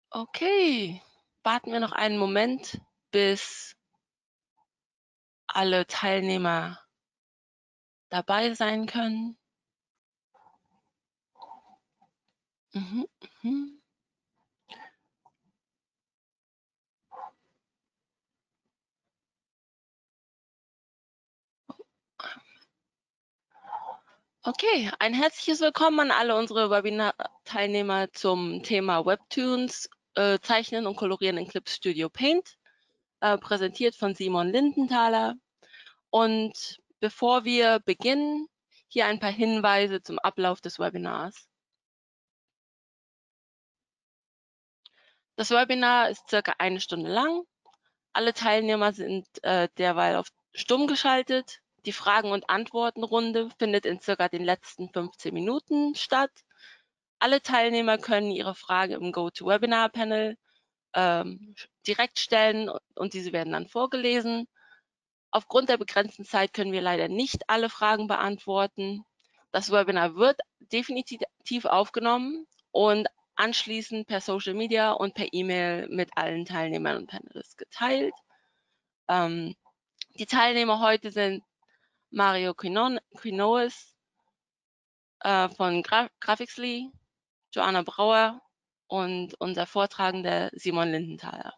Okay, warten wir noch einen Moment, bis alle Teilnehmer dabei sein können. Mhm, mhm. Okay, ein herzliches Willkommen an alle unsere Webinar-Teilnehmer zum Thema Webtoons, Zeichnen und Kolorieren in Clip Studio Paint, präsentiert von Simon Lindenthaler. Und bevor wir beginnen, hier ein paar Hinweise zum Ablauf des Webinars. Das Webinar ist circa 1 Stunde lang. Alle Teilnehmer sind derweil auf stumm geschaltet. Die Fragen- und Antwortenrunde findet in circa den letzten 15 Minuten statt. Alle Teilnehmer können ihre Frage im GoToWebinar-Panel direkt stellen und diese werden dann vorgelesen. Aufgrund der begrenzten Zeit können wir leider nicht alle Fragen beantworten. Das Webinar wird definitiv aufgenommen und anschließend per Social Media und per E-Mail mit allen Teilnehmern und Panelists geteilt. Die Teilnehmer heute sind Mario Quinoes von Graphixly, Joanna Brauer und unser Vortragender Simon Lindenthaler.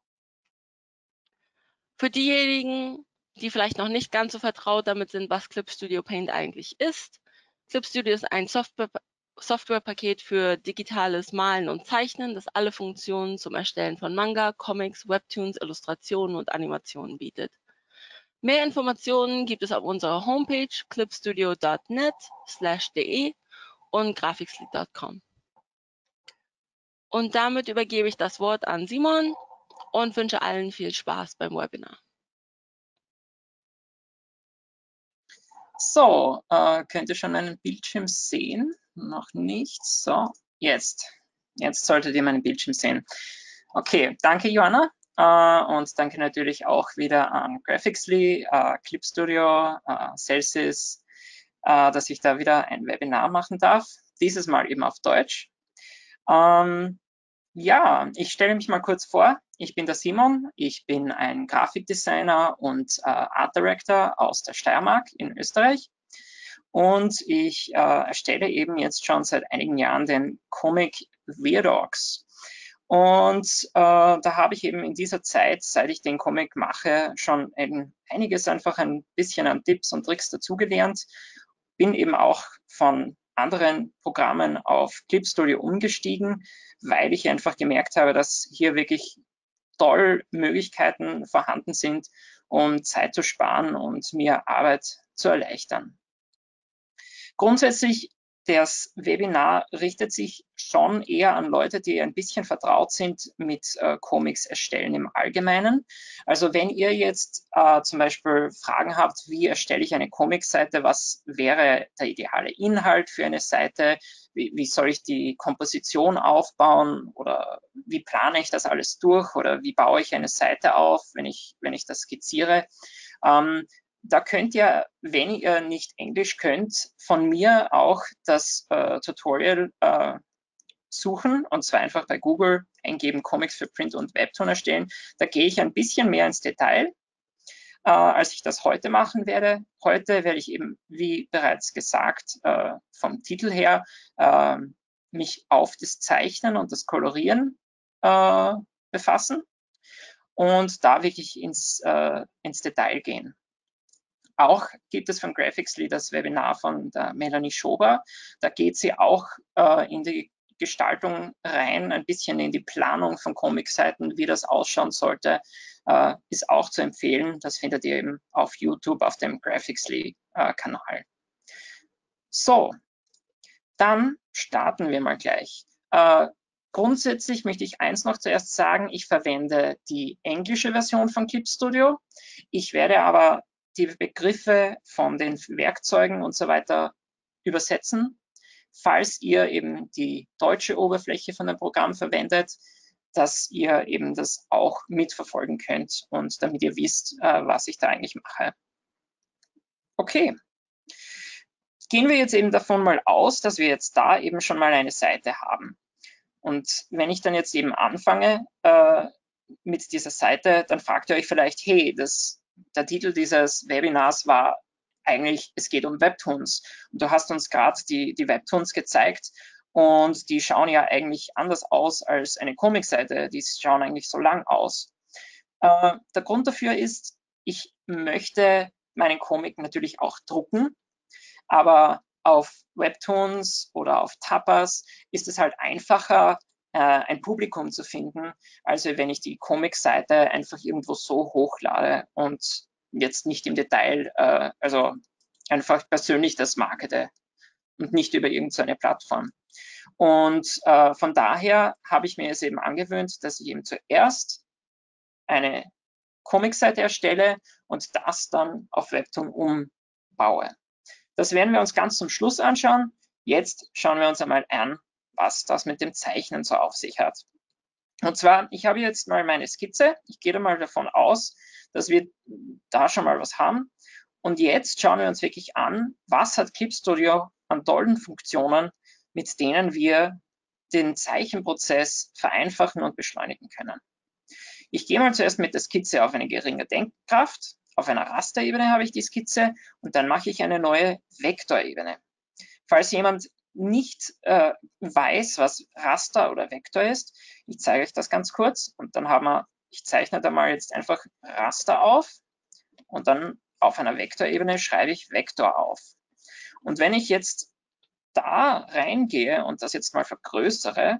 Für diejenigen, die vielleicht noch nicht ganz so vertraut damit sind, was Clip Studio Paint eigentlich ist. Clip Studio ist ein Softwarepaket für digitales Malen und Zeichnen, das alle Funktionen zum Erstellen von Manga, Comics, Webtoons, Illustrationen und Animationen bietet. Mehr Informationen gibt es auf unserer Homepage clipstudio.net/de und graphixly.com. Und damit übergebe ich das Wort an Simon und wünsche allen viel Spaß beim Webinar. So, könnt ihr schon meinen Bildschirm sehen? Noch nicht. So, jetzt. Jetzt solltet ihr meinen Bildschirm sehen. Okay, danke Joanna. Und danke natürlich auch wieder an Graphixly, Clip Studio, Celsius, dass ich da wieder ein Webinar machen darf. Dieses Mal eben auf Deutsch. Ja, ich stelle mich mal kurz vor. Ich bin der Simon. Ich bin ein Grafikdesigner und Art Director aus der Steiermark in Österreich. Und ich erstelle eben jetzt schon seit einigen Jahren den Comic Weirdogs. Und da habe ich eben in dieser Zeit, seit ich den Comic mache, schon einiges einfach ein bisschen an Tipps und Tricks dazugelernt. Bin eben auch von anderen Programmen auf Clip Studio umgestiegen, weil ich einfach gemerkt habe, dass hier wirklich toll Möglichkeiten vorhanden sind, um Zeit zu sparen und mir Arbeit zu erleichtern. Grundsätzlich, das Webinar richtet sich schon eher an Leute, die ein bisschen vertraut sind mit Comics erstellen im Allgemeinen. Also wenn ihr jetzt zum Beispiel Fragen habt, wie erstelle ich eine Comic-Seite, was wäre der ideale Inhalt für eine Seite, wie soll ich die Komposition aufbauen oder wie plane ich das alles durch oder wie baue ich eine Seite auf, wenn ich das skizziere, da könnt ihr, wenn ihr nicht Englisch könnt, von mir auch das Tutorial suchen, und zwar einfach bei Google eingeben, Comics für Print und Webtoon erstellen. Da gehe ich ein bisschen mehr ins Detail, als ich das heute machen werde. Heute werde ich eben, wie bereits gesagt, vom Titel her, mich auf das Zeichnen und das Kolorieren befassen und da wirklich ins Detail gehen. Auch gibt es von Graphixly das Webinar von der Melanie Schober. Da geht sie auch in die Gestaltung rein, ein bisschen in die Planung von Comicseiten, wie das ausschauen sollte, ist auch zu empfehlen. Das findet ihr eben auf YouTube, auf dem Graphixly-Kanal. So, dann starten wir mal gleich. Grundsätzlich möchte ich eins noch zuerst sagen, ich verwende die englische Version von Clip Studio. Ich werde aber die Begriffe von den Werkzeugen und so weiter übersetzen, falls ihr eben die deutsche Oberfläche von dem Programm verwendet, dass ihr eben das auch mitverfolgen könnt und damit ihr wisst, was ich da eigentlich mache. Okay. Gehen wir jetzt eben davon mal aus, dass wir jetzt da eben schon mal eine Seite haben. Und wenn ich dann jetzt eben anfange mit dieser Seite, dann fragt ihr euch vielleicht, hey, der Titel dieses Webinars war eigentlich, es geht um Webtoons. Und du hast uns gerade die Webtoons gezeigt und die schauen ja eigentlich anders aus als eine Comicseite. Die schauen eigentlich so lang aus. Der Grund dafür ist, ich möchte meinen Comic natürlich auch drucken, aber auf Webtoons oder auf Tapas ist es halt einfacher, ein Publikum zu finden, also wenn ich die Comic-Seite einfach irgendwo so hochlade und jetzt nicht im Detail, also einfach persönlich das markete und nicht über irgendeine Plattform. Und von daher habe ich mir es eben angewöhnt, dass ich eben zuerst eine Comic-Seite erstelle und das dann auf Webtoon umbaue. Das werden wir uns ganz zum Schluss anschauen. Jetzt schauen wir uns einmal an, was das mit dem Zeichnen so auf sich hat. Und zwar, ich habe jetzt mal meine Skizze. Ich gehe da mal davon aus, dass wir da schon mal was haben. Und jetzt schauen wir uns wirklich an, was hat Clip Studio an tollen Funktionen, mit denen wir den Zeichenprozess vereinfachen und beschleunigen können. Ich gehe mal zuerst mit der Skizze auf eine geringe Denkkraft. Auf einer Rasterebene habe ich die Skizze und dann mache ich eine neue Vektorebene. Falls jemand nicht weiß, was Raster oder Vektor ist, ich zeige euch das ganz kurz und dann haben wir, ich zeichne da mal jetzt einfach Raster auf und dann auf einer Vektorebene schreibe ich Vektor auf. Und wenn ich jetzt da reingehe und das jetzt mal vergrößere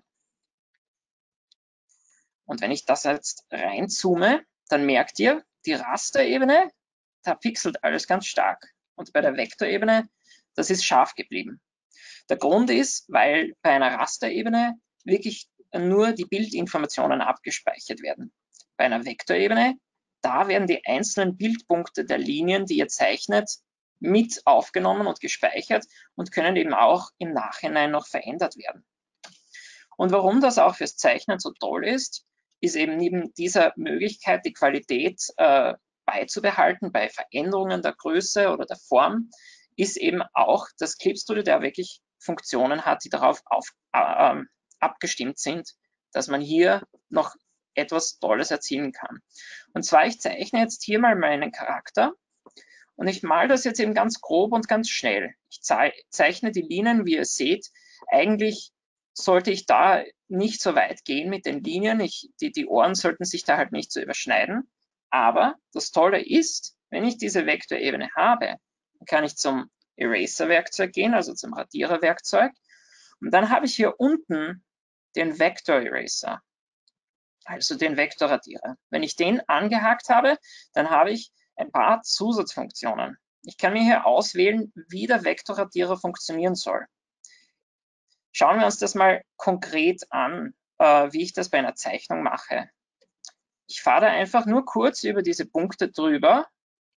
und wenn ich das jetzt reinzoome, dann merkt ihr, die Rasterebene, da pixelt alles ganz stark. Und bei der Vektorebene, das ist scharf geblieben. Der Grund ist, weil bei einer Rasterebene wirklich nur die Bildinformationen abgespeichert werden. Bei einer Vektorebene, da werden die einzelnen Bildpunkte der Linien, die ihr zeichnet, mit aufgenommen und gespeichert und können eben auch im Nachhinein noch verändert werden. Und warum das auch fürs Zeichnen so toll ist eben neben dieser Möglichkeit, die Qualität beizubehalten bei Veränderungen der Größe oder der Form, ist eben auch das Clip Studio, der wirklich Funktionen hat, die darauf abgestimmt sind, dass man hier noch etwas Tolles erzielen kann. Und zwar, ich zeichne jetzt hier mal meinen Charakter und ich male das jetzt eben ganz grob und ganz schnell. Ich zeichne die Linien, wie ihr seht, eigentlich sollte ich da nicht so weit gehen mit den Linien. Die Ohren sollten sich da halt nicht so überschneiden. Aber das Tolle ist, wenn ich diese Vektorebene habe, dann kann ich zum Eraser-Werkzeug gehen, also zum Radierer-Werkzeug. Und dann habe ich hier unten den Vektor-Eraser, also den Vektorradierer. Wenn ich den angehakt habe, dann habe ich ein paar Zusatzfunktionen. Ich kann mir hier auswählen, wie der Vektorradierer funktionieren soll. Schauen wir uns das mal konkret an, wie ich das bei einer Zeichnung mache. Ich fahre da einfach nur kurz über diese Punkte drüber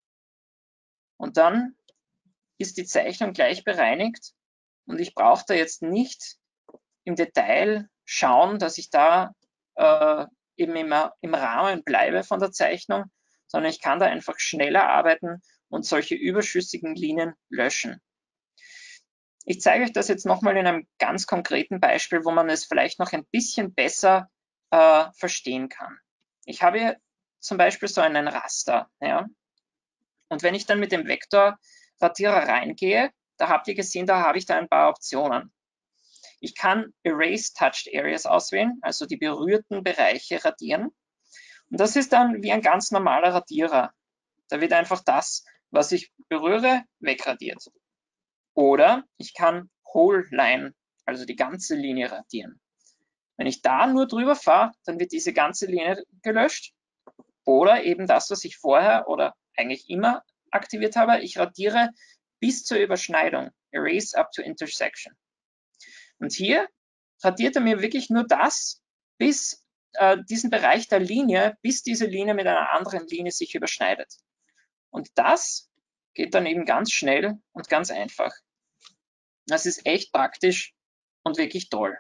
und dann ist die Zeichnung gleich bereinigt und ich brauche da jetzt nicht im Detail schauen, dass ich da eben immer im Rahmen bleibe von der Zeichnung, sondern ich kann da einfach schneller arbeiten und solche überschüssigen Linien löschen. Ich zeige euch das jetzt nochmal in einem ganz konkreten Beispiel, wo man es vielleicht noch ein bisschen besser verstehen kann. Ich habe hier zum Beispiel so einen Raster. Ja? Und wenn ich dann mit dem Vektorradierer reingehe, da habt ihr gesehen, da habe ich da ein paar Optionen. Ich kann Erase Touched Areas auswählen, also die berührten Bereiche radieren. Und das ist dann wie ein ganz normaler Radierer. Da wird einfach das, was ich berühre, wegradiert. Oder ich kann Whole Line, also die ganze Linie radieren. Wenn ich da nur drüber fahre, dann wird diese ganze Linie gelöscht. Oder eben das, was ich vorher oder eigentlich immer aktiviert habe, ich radiere bis zur Überschneidung. Erase up to intersection. Und hier radiert er mir wirklich nur das bis diesen Bereich der Linie, bis diese Linie mit einer anderen Linie sich überschneidet. Und das geht dann eben ganz schnell und ganz einfach. Das ist echt praktisch und wirklich toll.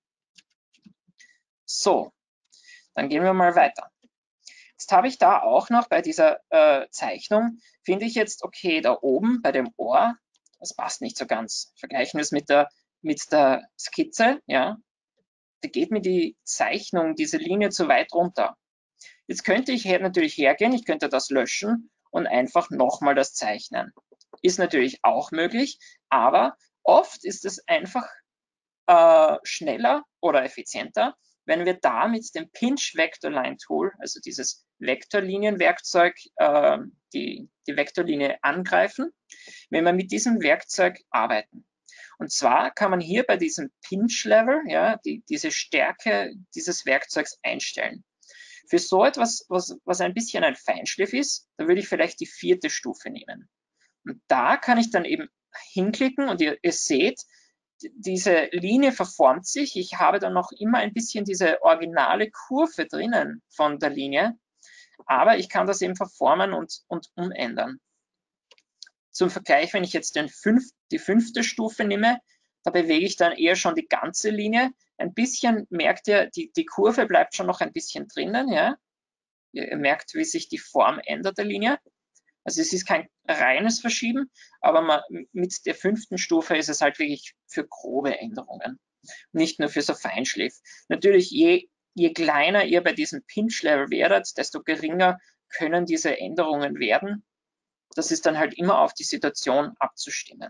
So, dann gehen wir mal weiter. Jetzt habe ich da auch noch bei dieser Zeichnung, finde ich jetzt, okay, da oben bei dem Ohr, das passt nicht so ganz. Vergleichen wir es mit der Skizze, ja. da geht mir die Zeichnung, diese Linie zu weit runter. Jetzt könnte ich natürlich hergehen, ich könnte das löschen und einfach nochmal das zeichnen. Ist natürlich auch möglich, aber oft ist es einfach schneller oder effizienter, wenn wir da mit dem Pinch Vector Line Tool, also dieses Vektorlinienwerkzeug, die Vektorlinie angreifen, wenn wir mit diesem Werkzeug arbeiten. Und zwar kann man hier bei diesem Pinch Level ja, diese Stärke dieses Werkzeugs einstellen. Für so etwas, was ein bisschen ein Feinschliff ist, da würde ich vielleicht die 4. Stufe nehmen. Und da kann ich dann eben hinklicken und ihr seht, diese Linie verformt sich. Ich habe dann noch immer ein bisschen diese originale Kurve drinnen von der Linie, aber ich kann das eben verformen und umändern. Zum Vergleich, wenn ich jetzt die 5. Stufe nehme, da bewege ich dann eher schon die ganze Linie. Ein bisschen merkt ihr, die Kurve bleibt schon noch ein bisschen drinnen. Ja? Ihr merkt, wie sich die Form ändert der Linie. Also es ist kein reines Verschieben, aber mit der 5. Stufe ist es halt wirklich für grobe Änderungen, nicht nur für so Feinschliff. Natürlich, je kleiner ihr bei diesem Pinch-Level werdet, desto geringer können diese Änderungen werden. Das ist dann halt immer auf die Situation abzustimmen.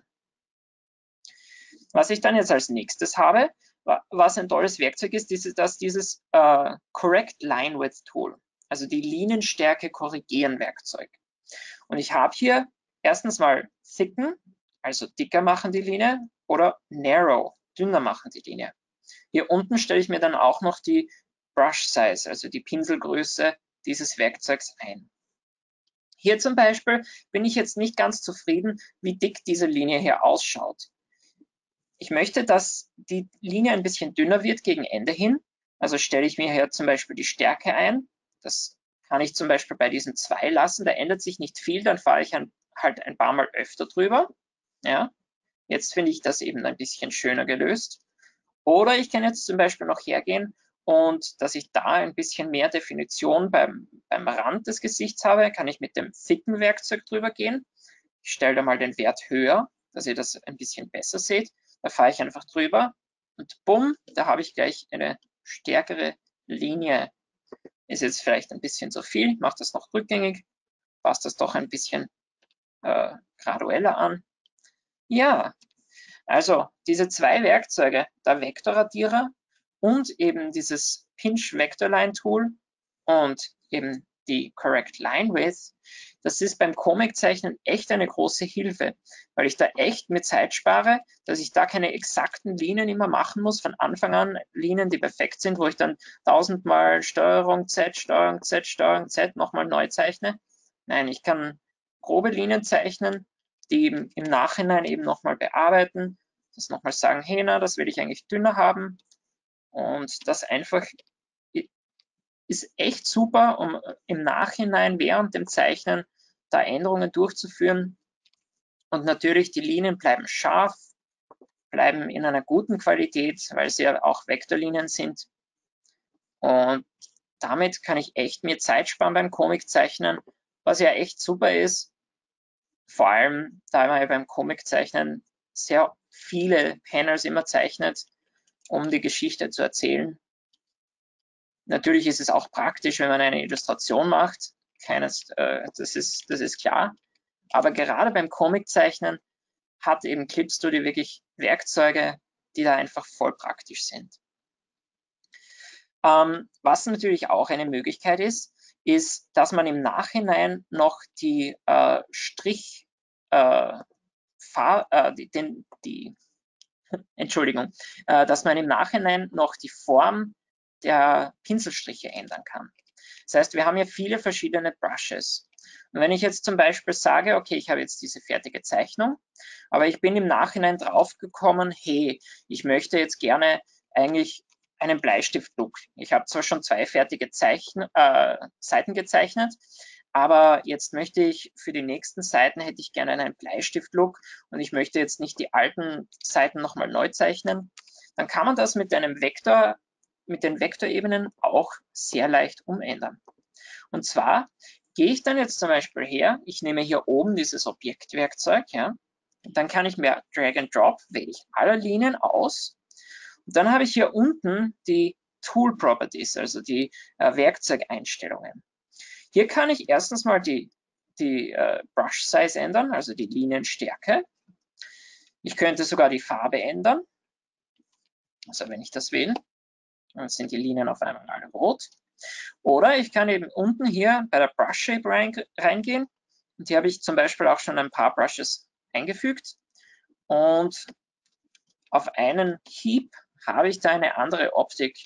Was ich dann jetzt als nächstes habe, was ein tolles Werkzeug ist, dieses Correct Line Width Tool, also die Linienstärke korrigieren Werkzeug. Und ich habe hier erstens mal thicken, also dicker machen die Linie, oder narrow, dünner machen die Linie. Hier unten stelle ich mir dann auch noch die Brush Size, also die Pinselgröße dieses Werkzeugs ein. Hier zum Beispiel bin ich jetzt nicht ganz zufrieden, wie dick diese Linie hier ausschaut. Ich möchte, dass die Linie ein bisschen dünner wird gegen Ende hin. Also stelle ich mir hier zum Beispiel die Stärke ein. Das kann ich zum Beispiel bei diesen 2 lassen. Da ändert sich nicht viel, dann fahre ich halt ein paar Mal öfter drüber. Ja. Jetzt finde ich das eben ein bisschen schöner gelöst. Oder ich kann jetzt zum Beispiel noch hergehen und dass ich da ein bisschen mehr Definition beim Rand des Gesichts habe, kann ich mit dem thicken Werkzeug drüber gehen. Ich stelle da mal den Wert höher, dass ihr das ein bisschen besser seht. Da fahre ich einfach drüber und bumm, da habe ich gleich eine stärkere Linie. Ist jetzt vielleicht ein bisschen zu viel, mache das noch rückgängig, passe das doch ein bisschen gradueller an. Ja, also diese 2 Werkzeuge, der Vektorradierer und eben dieses Pinch Vector Line Tool und eben die Correct Line Width, das ist beim Comiczeichnen echt eine große Hilfe, weil ich da echt mir Zeit spare, dass ich da keine exakten Linien immer machen muss, von Anfang an Linien, die perfekt sind, wo ich dann 1000-mal Steuerung Z, Steuerung Z, Steuerung Z nochmal neu zeichne. Nein, ich kann grobe Linien zeichnen, die eben im Nachhinein eben nochmal bearbeiten, das nochmal sagen, hey, na, das will ich eigentlich dünner haben und das einfach ist echt super, um im Nachhinein während dem Zeichnen da Änderungen durchzuführen. Und natürlich, die Linien bleiben scharf, bleiben in einer guten Qualität, weil sie ja auch Vektorlinien sind. Und damit kann ich echt mir Zeit sparen beim Comiczeichnen, was ja echt super ist. Vor allem, da man ja beim Comiczeichnen sehr viele Panels immer zeichnet, um die Geschichte zu erzählen. Natürlich ist es auch praktisch, wenn man eine Illustration macht. Das ist klar. Aber gerade beim Comiczeichnen hat eben Clip Studio wirklich Werkzeuge, die da einfach voll praktisch sind. Was natürlich auch eine Möglichkeit ist, dass man im Nachhinein noch die dass man im Nachhinein noch die Form der Pinselstriche ändern kann. Das heißt, wir haben hier viele verschiedene Brushes. Und wenn ich jetzt zum Beispiel sage, okay, ich habe jetzt diese fertige Zeichnung, aber ich bin im Nachhinein draufgekommen, hey, ich möchte jetzt gerne eigentlich einen Bleistift-Look. Ich habe zwar schon 2 fertige Seiten gezeichnet, aber jetzt möchte ich für die nächsten Seiten hätte ich gerne einen Bleistift-Look und ich möchte jetzt nicht die alten Seiten nochmal neu zeichnen. Dann kann man das mit den Vektorebenen auch sehr leicht umändern. Und zwar gehe ich dann jetzt zum Beispiel her, ich nehme hier oben dieses Objektwerkzeug, ja, und dann kann ich mir Drag and Drop, wähle ich alle Linien aus Und dann habe ich hier unten die Tool Properties, also die Werkzeugeinstellungen. Hier kann ich erstens mal die Brush Size ändern, also die Linienstärke. Ich könnte sogar die Farbe ändern. Also wenn ich das wähle, dann sind die Linien auf einmal alle rot. Oder ich kann eben unten hier bei der Brush Shape reingehen. Und hier habe ich zum Beispiel auch schon ein paar Brushes eingefügt. Und auf einen Hieb habe ich da eine andere Optik.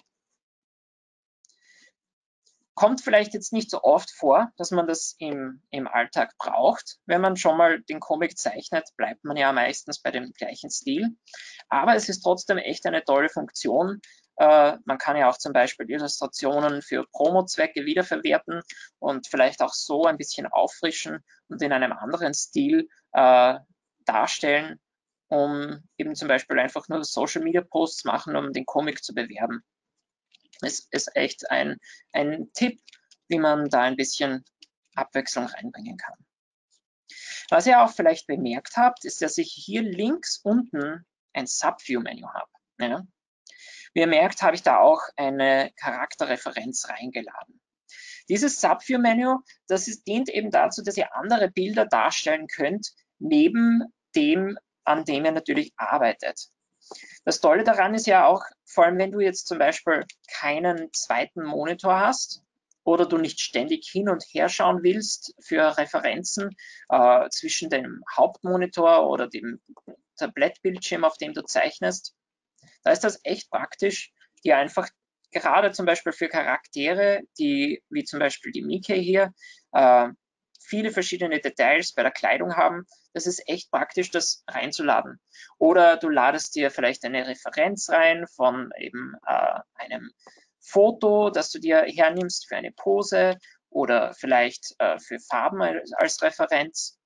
Kommt vielleicht jetzt nicht so oft vor, dass man das im Alltag braucht. Wenn man schon mal den Comic zeichnet, bleibt man ja meistens bei dem gleichen Stil. Aber es ist trotzdem echt eine tolle Funktion. Man kann ja auch zum Beispiel Illustrationen für Promo-Zwecke wiederverwerten und vielleicht auch so ein bisschen auffrischen und in einem anderen Stil darstellen, um eben zum Beispiel einfach nur Social-Media-Posts machen, um den Comic zu bewerben. Es ist echt ein Tipp, wie man da ein bisschen Abwechslung reinbringen kann. Was ihr auch vielleicht bemerkt habt, ist, dass ich hier links unten ein Subview-Menü habe. Ja? Wie ihr merkt, habe ich da auch eine Charakterreferenz reingeladen. Dieses Subview-Menü, dient eben dazu, dass ihr andere Bilder darstellen könnt, neben dem, an dem ihr natürlich arbeitet. Das Tolle daran ist ja auch, vor allem wenn du jetzt zum Beispiel keinen zweiten Monitor hast oder du nicht ständig hin und her schauen willst für Referenzen zwischen dem Hauptmonitor oder dem Tablettbildschirm, auf dem du zeichnest, da ist das echt praktisch, dir einfach gerade zum Beispiel für Charaktere, die wie zum Beispiel die Mickey hier, viele verschiedene Details bei der Kleidung haben, das ist echt praktisch, das reinzuladen. Oder du ladest dir vielleicht eine Referenz rein von eben einem Foto, das du dir hernimmst für eine Pose oder vielleicht für Farben als Referenz.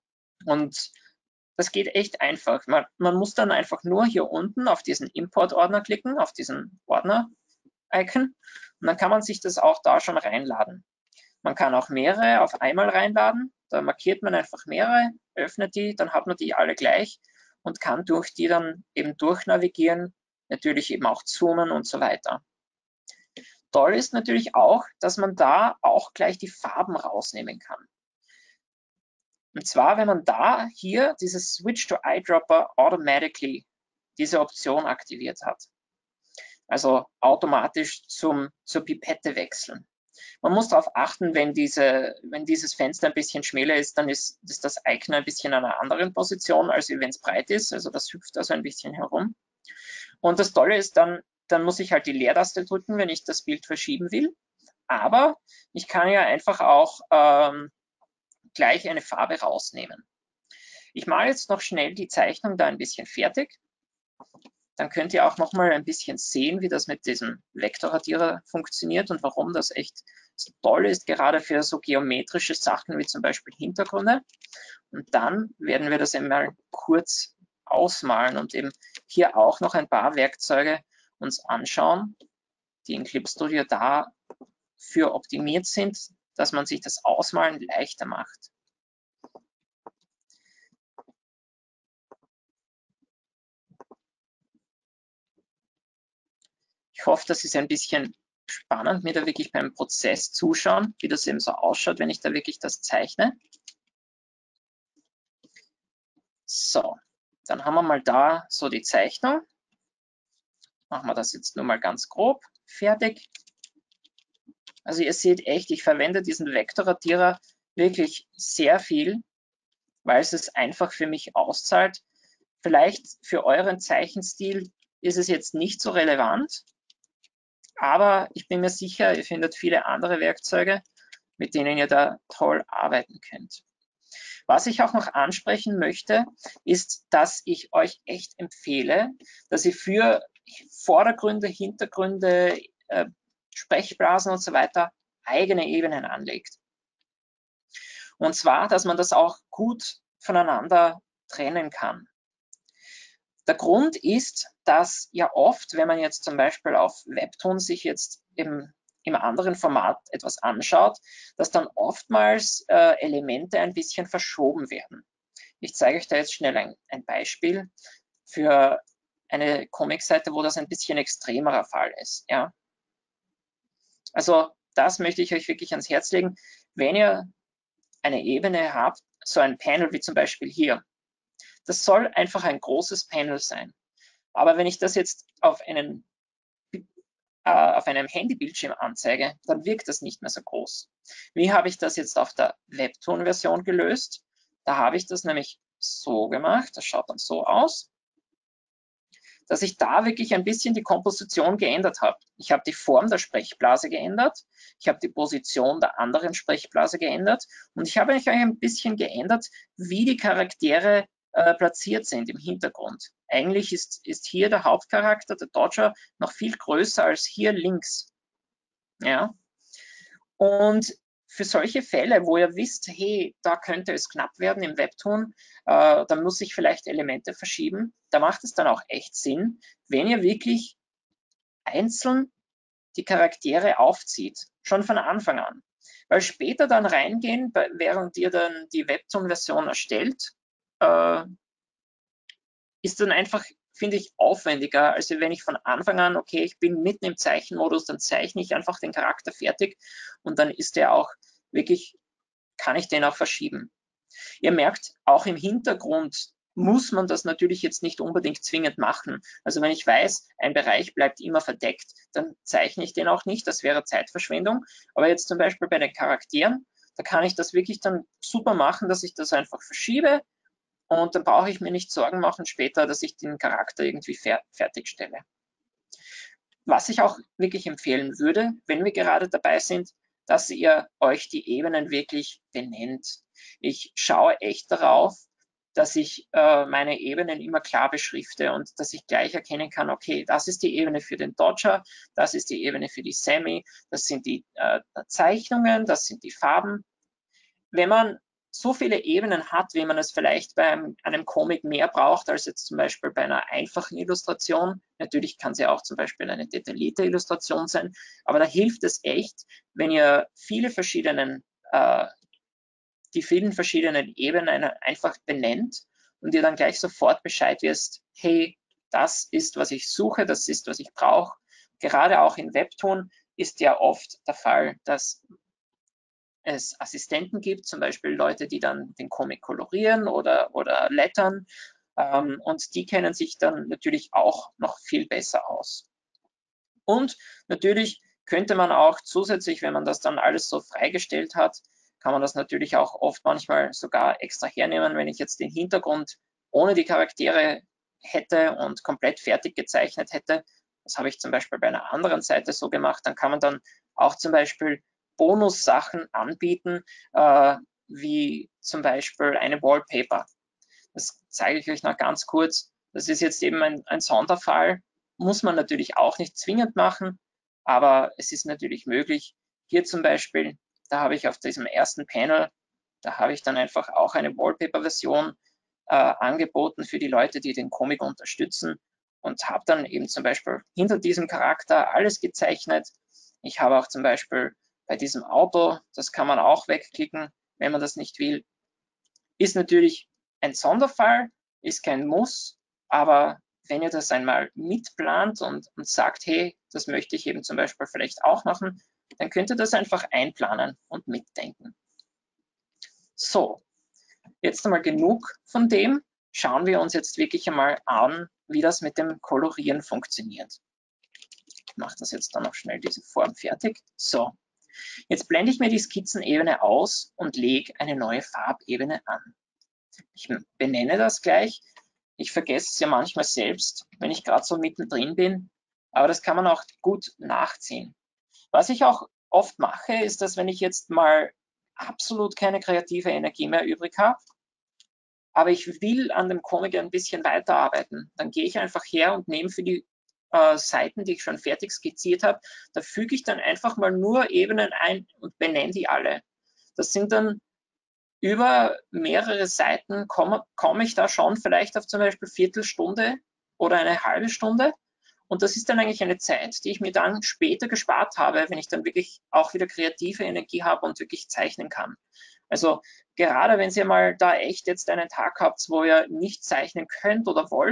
Und das geht echt einfach. Man muss dann einfach nur hier unten auf diesen Import-Ordner klicken, auf diesen Ordner-Icon. Und dann kann man sich das auch da schon reinladen. Man kann auch mehrere auf einmal reinladen. Da markiert man einfach mehrere, öffnet die, dann hat man die alle gleich und kann durch die dann eben durchnavigieren, natürlich eben auch zoomen und so weiter. Toll ist natürlich auch, dass man da auch gleich die Farben rausnehmen kann. Und zwar, wenn man da hier dieses Switch to Eyedropper Automatically, diese Option aktiviert hat. Also automatisch zur Pipette wechseln. Man muss darauf achten, wenn dieses Fenster ein bisschen schmäler ist, dann ist das Icon ein bisschen an einer anderen Position, als wenn es breit ist. Also das hüpft also ein bisschen herum. Und das Tolle ist dann muss ich halt die Leertaste drücken, wenn ich das Bild verschieben will. Aber ich kann ja einfach auch gleich eine Farbe rausnehmen. Ich mache jetzt noch schnell die Zeichnung da ein bisschen fertig. Dann könnt ihr auch noch mal ein bisschen sehen, wie das mit diesem Vektorradierer funktioniert und warum das echt so toll ist, gerade für so geometrische Sachen wie zum Beispiel Hintergründe. Und dann werden wir das einmal kurz ausmalen und eben hier auch noch ein paar Werkzeuge uns anschauen, die in Clip Studio dafür optimiert sind, dass man sich das Ausmalen leichter macht. Ich hoffe, das ist ein bisschen spannend, mir da wirklich beim Prozess zuschauen, wie das eben so ausschaut, wenn ich da wirklich das zeichne. So, dann haben wir mal da so die Zeichnung. Machen wir das jetzt nur mal ganz grob. Fertig. Also ihr seht echt, ich verwende diesen Vektorradierer wirklich sehr viel, weil es einfach für mich auszahlt. Vielleicht für euren Zeichenstil ist es jetzt nicht so relevant, aber ich bin mir sicher, ihr findet viele andere Werkzeuge, mit denen ihr da toll arbeiten könnt. Was ich auch noch ansprechen möchte, ist, dass ich euch echt empfehle, dass ihr für Vordergründe, Hintergründe, Sprechblasen und so weiter eigene Ebenen anlegt. Und zwar, dass man das auch gut voneinander trennen kann. Der Grund ist, dass ja oft, wenn man jetzt zum Beispiel auf Webtoon sich jetzt im anderen Format etwas anschaut, dass dann oftmals Elemente ein bisschen verschoben werden. Ich zeige euch da jetzt schnell ein Beispiel für eine Comic-Seite, wo das ein bisschen extremerer Fall ist. Ja? Also das möchte ich euch wirklich ans Herz legen. Wenn ihr eine Ebene habt, so ein Panel wie zum Beispiel hier, das soll einfach ein großes Panel sein. Aber wenn ich das jetzt auf einem Handybildschirm anzeige, dann wirkt das nicht mehr so groß. Wie habe ich das jetzt auf der Webtoon-Version gelöst? Da habe ich das nämlich so gemacht, das schaut dann so aus, dass ich da wirklich ein bisschen die Komposition geändert habe. Ich habe die Form der Sprechblase geändert, ich habe die Position der anderen Sprechblase geändert und ich habe eigentlich ein bisschen geändert, wie die Charaktere platziert sind im Hintergrund. Eigentlich ist hier der Hauptcharakter, der Dodger, noch viel größer als hier links. Ja? Und für solche Fälle, wo ihr wisst, hey, da könnte es knapp werden im Webtoon, da muss ich vielleicht Elemente verschieben, da macht es dann auch echt Sinn, wenn ihr wirklich einzeln die Charaktere aufzieht, schon von Anfang an. Weil später dann reingehen, während ihr dann die Webtoon-Version erstellt, ist dann einfach, finde ich, aufwendiger, als wenn ich von Anfang an, okay, ich bin mitten im Zeichenmodus, dann zeichne ich einfach den Charakter fertig und dann ist der auch wirklich, kann ich den auch verschieben. Ihr merkt, auch im Hintergrund muss man das natürlich jetzt nicht unbedingt zwingend machen. Also wenn ich weiß, ein Bereich bleibt immer verdeckt, dann zeichne ich den auch nicht, das wäre Zeitverschwendung. Aber jetzt zum Beispiel bei den Charakteren, da kann ich das wirklich dann super machen, dass ich das einfach verschiebe und dann brauche ich mir nicht Sorgen machen später, dass ich den Charakter irgendwie fertigstelle. Was ich auch wirklich empfehlen würde, wenn wir gerade dabei sind, dass ihr euch die Ebenen wirklich benennt. Ich schaue echt darauf, dass ich meine Ebenen immer klar beschrifte und dass ich gleich erkennen kann, okay, das ist die Ebene für den Dodger, das ist die Ebene für die Sammy, das sind die Zeichnungen, das sind die Farben. Wenn man so viele Ebenen hat, wie man es vielleicht bei einem Comic mehr braucht, als jetzt zum Beispiel bei einer einfachen Illustration. Natürlich kann sie auch zum Beispiel eine detaillierte Illustration sein, aber da hilft es echt, wenn ihr die vielen verschiedenen Ebenen einfach benennt und ihr dann gleich sofort Bescheid wisst, hey, das ist, was ich suche, das ist, was ich brauche. Gerade auch in Webtoon ist ja oft der Fall, dass es Assistenten gibt, zum Beispiel Leute, die dann den Comic kolorieren oder lettern. Und die kennen sich dann natürlich auch noch viel besser aus. Und natürlich könnte man auch zusätzlich, wenn man das dann alles so freigestellt hat, kann man das natürlich auch oft manchmal sogar extra hernehmen, wenn ich jetzt den Hintergrund ohne die Charaktere hätte und komplett fertig gezeichnet hätte. Das habe ich zum Beispiel bei einer anderen Seite so gemacht. Dann kann man dann auch zum Beispiel Bonussachen anbieten, wie zum Beispiel eine Wallpaper. Das zeige ich euch noch ganz kurz. Das ist jetzt eben ein Sonderfall. Muss man natürlich auch nicht zwingend machen, aber es ist natürlich möglich. Hier zum Beispiel, da habe ich auf diesem ersten Panel, da habe ich dann einfach auch eine Wallpaper-Version angeboten für die Leute, die den Comic unterstützen und habe dann eben zum Beispiel hinter diesem Charakter alles gezeichnet. Ich habe auch zum Beispiel bei diesem Auto, das kann man auch wegklicken, wenn man das nicht will. Ist natürlich ein Sonderfall, ist kein Muss, aber wenn ihr das einmal mitplant und sagt, hey, das möchte ich eben zum Beispiel vielleicht auch machen, dann könnt ihr das einfach einplanen und mitdenken. So, jetzt einmal genug von dem. Schauen wir uns jetzt wirklich einmal an, wie das mit dem Kolorieren funktioniert. Ich mache das jetzt dann noch schnell diese Form fertig. So, jetzt blende ich mir die Skizzenebene aus und lege eine neue Farbebene an. Ich benenne das gleich. Ich vergesse es ja manchmal selbst, wenn ich gerade so mittendrin bin, aber das kann man auch gut nachziehen. Was ich auch oft mache, ist, dass wenn ich jetzt mal absolut keine kreative Energie mehr übrig habe, aber ich will an dem Comic ein bisschen weiterarbeiten, dann gehe ich einfach her und nehme für die Seiten, die ich schon fertig skizziert habe, da füge ich dann einfach mal nur Ebenen ein und benenne die alle. Das sind dann über mehrere Seiten komme ich da schon vielleicht auf zum Beispiel Viertelstunde oder eine halbe Stunde. Und das ist dann eigentlich eine Zeit, die ich mir dann später gespart habe, wenn ich dann wirklich auch wieder kreative Energie habe und wirklich zeichnen kann. Also gerade wenn ihr mal da echt jetzt einen Tag habt, wo ihr nicht zeichnen könnt oder wollt,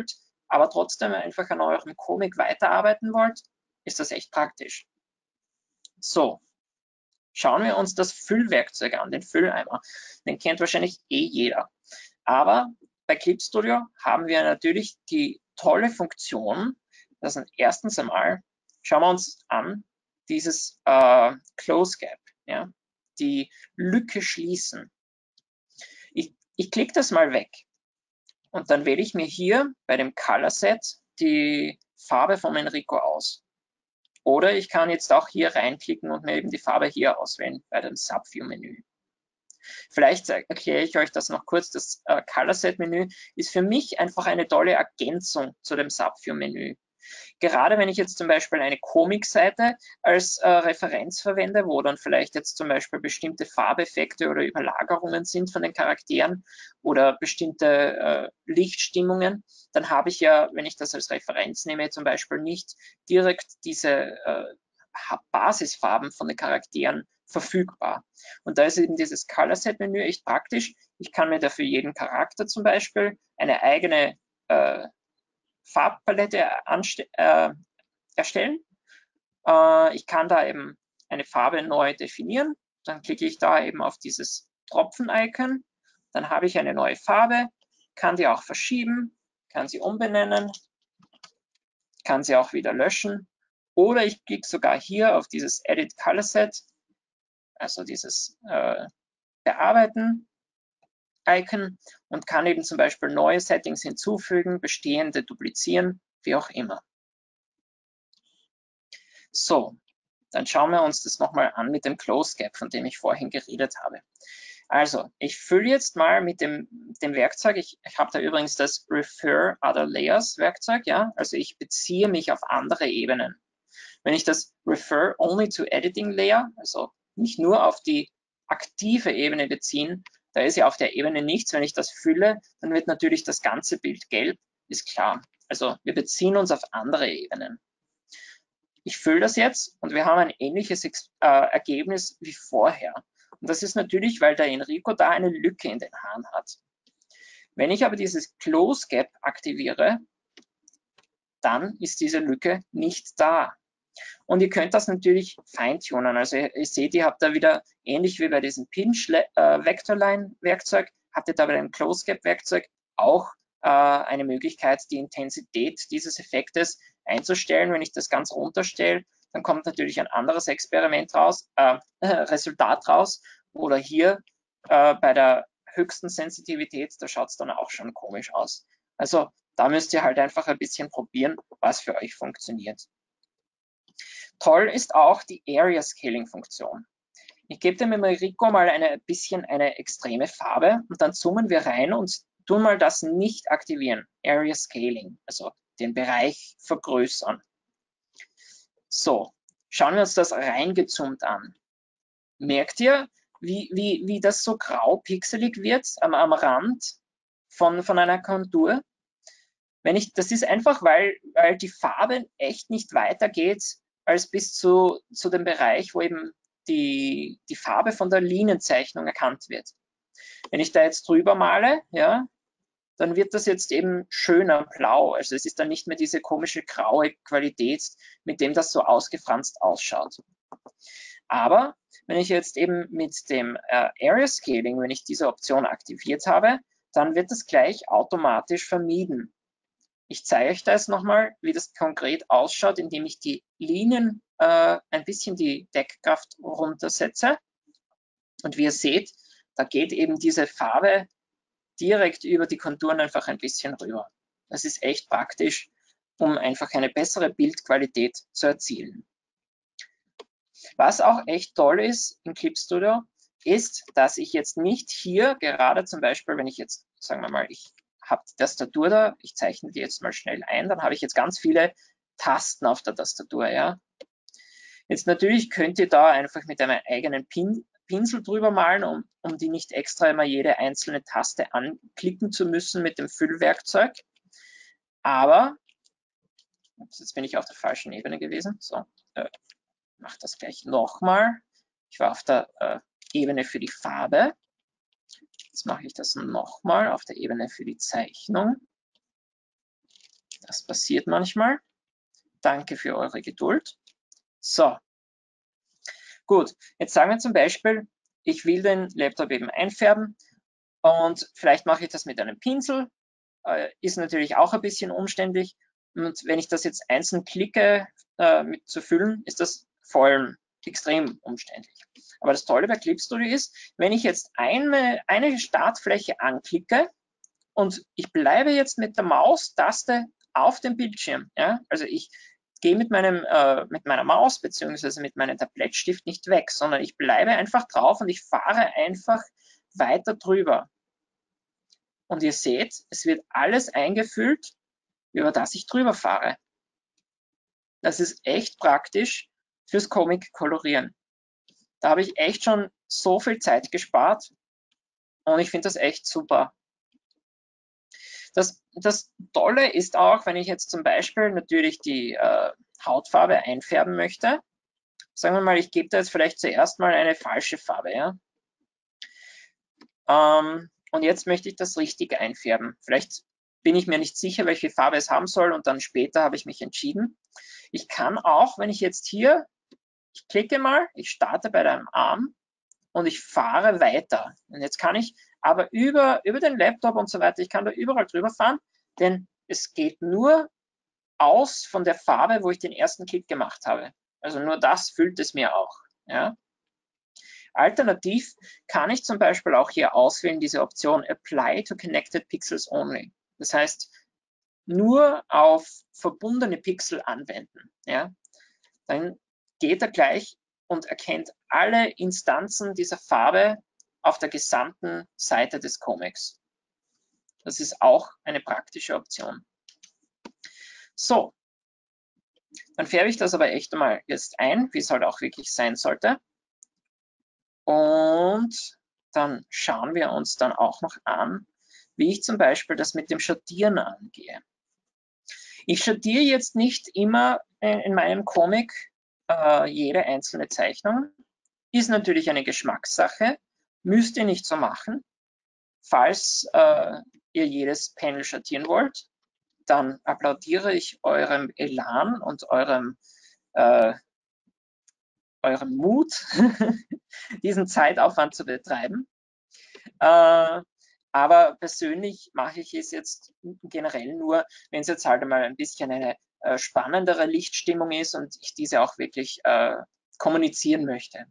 aber trotzdem einfach an eurem Comic weiterarbeiten wollt, ist das echt praktisch. So, schauen wir uns das Füllwerkzeug an, den Fülleimer. Den kennt wahrscheinlich eh jeder. Aber bei Clip Studio haben wir natürlich die tolle Funktion, dass erstens einmal, schauen wir uns an, dieses Close Gap, ja, die Lücke schließen. Ich klicke das mal weg und dann wähle ich mir hier bei dem Color Set die Farbe von Enrico aus. Oder ich kann jetzt auch hier reinklicken und mir eben die Farbe hier auswählen bei dem Subview-Menü. Vielleicht erkläre ich euch das noch kurz. Das Color Set Menü ist für mich einfach eine tolle Ergänzung zu dem Subview-Menü. Gerade wenn ich jetzt zum Beispiel eine Comic-Seite als Referenz verwende, wo dann vielleicht jetzt zum Beispiel bestimmte Farbeffekte oder Überlagerungen sind von den Charakteren oder bestimmte Lichtstimmungen, dann habe ich ja, wenn ich das als Referenz nehme, zum Beispiel nicht direkt diese Basisfarben von den Charakteren verfügbar. Und da ist eben dieses Color Set Menü echt praktisch. Ich kann mir dafür jeden Charakter zum Beispiel eine eigene Farbpalette erstellen. Ich kann da eben eine Farbe neu definieren. Dann klicke ich da eben auf dieses Tropfen-Icon. Dann habe ich eine neue Farbe, kann die auch verschieben, kann sie umbenennen, kann sie auch wieder löschen. Oder ich klicke sogar hier auf dieses Edit Color Set, also dieses Bearbeiten Icon und kann eben zum Beispiel neue Settings hinzufügen, bestehende duplizieren, wie auch immer. So, dann schauen wir uns das nochmal an mit dem Close Gap, von dem ich vorhin geredet habe. Also, ich fülle jetzt mal mit dem Werkzeug, ich habe da übrigens das Refer Other Layers Werkzeug, ja, also ich beziehe mich auf andere Ebenen. Wenn ich das Refer Only to Editing Layer, also nicht nur auf die aktive Ebene beziehen, da ist ja auf der Ebene nichts. Wenn ich das fülle, dann wird natürlich das ganze Bild gelb, ist klar. Also wir beziehen uns auf andere Ebenen. Ich fülle das jetzt und wir haben ein ähnliches Ergebnis wie vorher. Und das ist natürlich, weil der Enrico da eine Lücke in den Haaren hat. Wenn ich aber dieses Close Gap aktiviere, dann ist diese Lücke nicht da. Und ihr könnt das natürlich feintunen. Also ihr seht, ihr habt da wieder ähnlich wie bei diesem Pinch Vectorline Werkzeug, habt ihr da bei dem Close Gap Werkzeug auch eine Möglichkeit, die Intensität dieses Effektes einzustellen. Wenn ich das ganz runterstelle, dann kommt natürlich ein anderes Experiment raus, Resultat raus. Oder hier bei der höchsten Sensitivität, da schaut es dann auch schon komisch aus. Also da müsst ihr halt einfach ein bisschen probieren, was für euch funktioniert. Toll ist auch die Area Scaling Funktion. Ich gebe dem Enrico mal ein bisschen eine extreme Farbe und dann zoomen wir rein und tun mal das nicht aktivieren. Area Scaling, also den Bereich vergrößern. So, schauen wir uns das reingezoomt an. Merkt ihr, wie das so grau pixelig wird am Rand von einer Kontur? Das ist einfach, weil die Farbe echt nicht weitergeht als bis zu dem Bereich, wo eben die Farbe von der Linienzeichnung erkannt wird. Wenn ich da jetzt drüber male, ja, dann wird das jetzt eben schöner blau. Also es ist dann nicht mehr diese komische graue Qualität, mit dem das so ausgefranst ausschaut. Aber wenn ich jetzt eben mit dem Area Scaling, wenn ich diese Option aktiviert habe, dann wird das gleich automatisch vermieden. Ich zeige euch das nochmal, wie das konkret ausschaut, indem ich die Linien ein bisschen die Deckkraft runtersetze. Und wie ihr seht, da geht eben diese Farbe direkt über die Konturen einfach ein bisschen rüber. Das ist echt praktisch, um einfach eine bessere Bildqualität zu erzielen. Was auch echt toll ist im Clip Studio, ist, dass ich jetzt nicht hier gerade zum Beispiel, wenn ich jetzt, sagen wir mal, ich habe die Tastatur da, ich zeichne die jetzt mal schnell ein, dann habe ich jetzt ganz viele Tasten auf der Tastatur, ja. Jetzt natürlich könnt ihr da einfach mit einem eigenen Pinsel drüber malen, um die nicht extra immer jede einzelne Taste anklicken zu müssen mit dem Füllwerkzeug. Aber, jetzt bin ich auf der falschen Ebene gewesen, so, mache das gleich nochmal. Ich war auf der Ebene für die Farbe. Jetzt mache ich das nochmal auf der Ebene für die Zeichnung. Das passiert manchmal. Danke für eure Geduld. So. Gut, jetzt sagen wir zum Beispiel, ich will den Laptop eben einfärben und vielleicht mache ich das mit einem Pinsel. Ist natürlich auch ein bisschen umständlich. Und wenn ich das jetzt einzeln klicke, mit zu füllen, ist das vor allem extrem umständlich. Aber das Tolle bei Clip Studio ist, wenn ich jetzt eine Startfläche anklicke und ich bleibe jetzt mit der Maustaste auf dem Bildschirm, ja, also ich gehe mit meiner Maus bzw. mit meinem Tablettstift nicht weg, sondern ich bleibe einfach drauf und ich fahre einfach weiter drüber. Und ihr seht, es wird alles eingefüllt, über das ich drüber fahre. Das ist echt praktisch fürs Comic-Kolorieren. Da habe ich echt schon so viel Zeit gespart und ich finde das echt super. Das Tolle ist auch, wenn ich jetzt zum Beispiel natürlich die Hautfarbe einfärben möchte. Sagen wir mal, ich gebe da jetzt vielleicht zuerst mal eine falsche Farbe. Ja? Und jetzt möchte ich das richtig einfärben. Vielleicht bin ich mir nicht sicher, welche Farbe es haben soll und dann später habe ich mich entschieden. Ich kann auch, wenn ich jetzt hier, ich klicke mal, ich starte bei einem Arm und ich fahre weiter. Und jetzt kann ich aber über den Laptop und so weiter, ich kann da überall drüber fahren, denn es geht nur aus von der Farbe, wo ich den ersten Klick gemacht habe. Also nur das füllt es mir auch. Ja? Alternativ kann ich zum Beispiel auch hier auswählen, diese Option Apply to Connected Pixels Only. Das heißt, nur auf verbundene Pixel anwenden. Ja? Dann geht er gleich und erkennt alle Instanzen dieser Farbe auf der gesamten Seite des Comics. Das ist auch eine praktische Option. So, dann färbe ich das aber echt einmal jetzt ein, wie es halt auch wirklich sein sollte. Und dann schauen wir uns dann auch noch an, wie ich zum Beispiel das mit dem Schattieren angehe. Ich schattiere jetzt nicht immer in meinem Comic jede einzelne Zeichnung. Ist natürlich eine Geschmackssache, müsst ihr nicht so machen. Falls ihr jedes Panel schattieren wollt, dann applaudiere ich eurem Elan und eurem Mut, diesen Zeitaufwand zu betreiben. Aber persönlich mache ich es jetzt generell nur, wenn es jetzt halt einmal ein bisschen eine spannendere Lichtstimmung ist und ich diese auch wirklich kommunizieren möchte.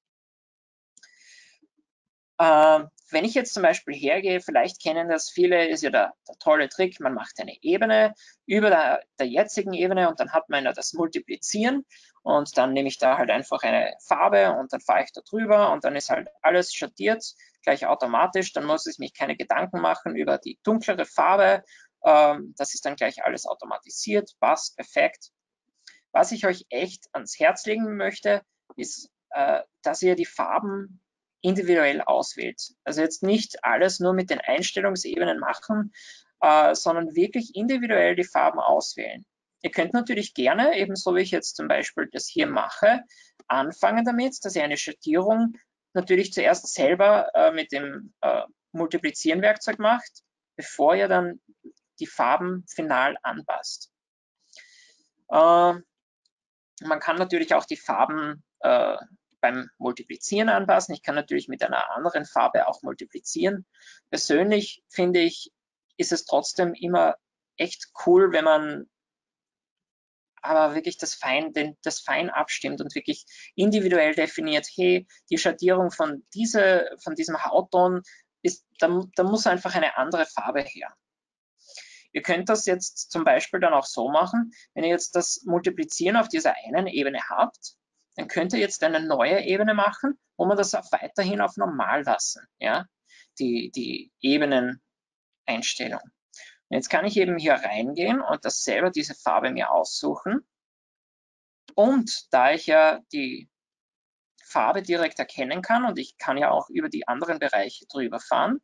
Wenn ich jetzt zum Beispiel hergehe, vielleicht kennen das viele, ist ja der tolle Trick, man macht eine Ebene über der jetzigen Ebene und dann hat man ja das Multiplizieren und dann nehme ich da halt einfach eine Farbe und dann fahre ich da drüber und dann ist halt alles schattiert, gleich automatisch, dann muss ich mich keine Gedanken machen über die dunklere Farbe, das ist dann gleich alles automatisiert, passt, perfekt. Was ich euch echt ans Herz legen möchte, ist, dass ihr die Farben individuell auswählt. Also jetzt nicht alles nur mit den Einstellungsebenen machen, sondern wirklich individuell die Farben auswählen. Ihr könnt natürlich gerne, ebenso wie ich jetzt zum Beispiel das hier mache, anfangen damit, dass ihr eine Schattierung natürlich zuerst selber mit dem Multiplizieren-Werkzeug macht, bevor ihr dann die Farben final anpasst. Man kann natürlich auch die Farben beim Multiplizieren anpassen. Ich kann natürlich mit einer anderen Farbe auch multiplizieren. Persönlich finde ich, ist es trotzdem immer echt cool, wenn man aber wirklich das fein abstimmt und wirklich individuell definiert, hey, die Schattierung von diesem Hautton ist, da muss einfach eine andere Farbe her. Ihr könnt das jetzt zum Beispiel dann auch so machen, wenn ihr jetzt das Multiplizieren auf dieser einen Ebene habt, dann könnt ihr jetzt eine neue Ebene machen, wo man das auch weiterhin auf normal lassen, ja, die Ebeneneinstellung. Und jetzt kann ich eben hier reingehen und das selber diese Farbe mir aussuchen. Und da ich ja die Farbe direkt erkennen kann und ich kann ja auch über die anderen Bereiche drüber fahren,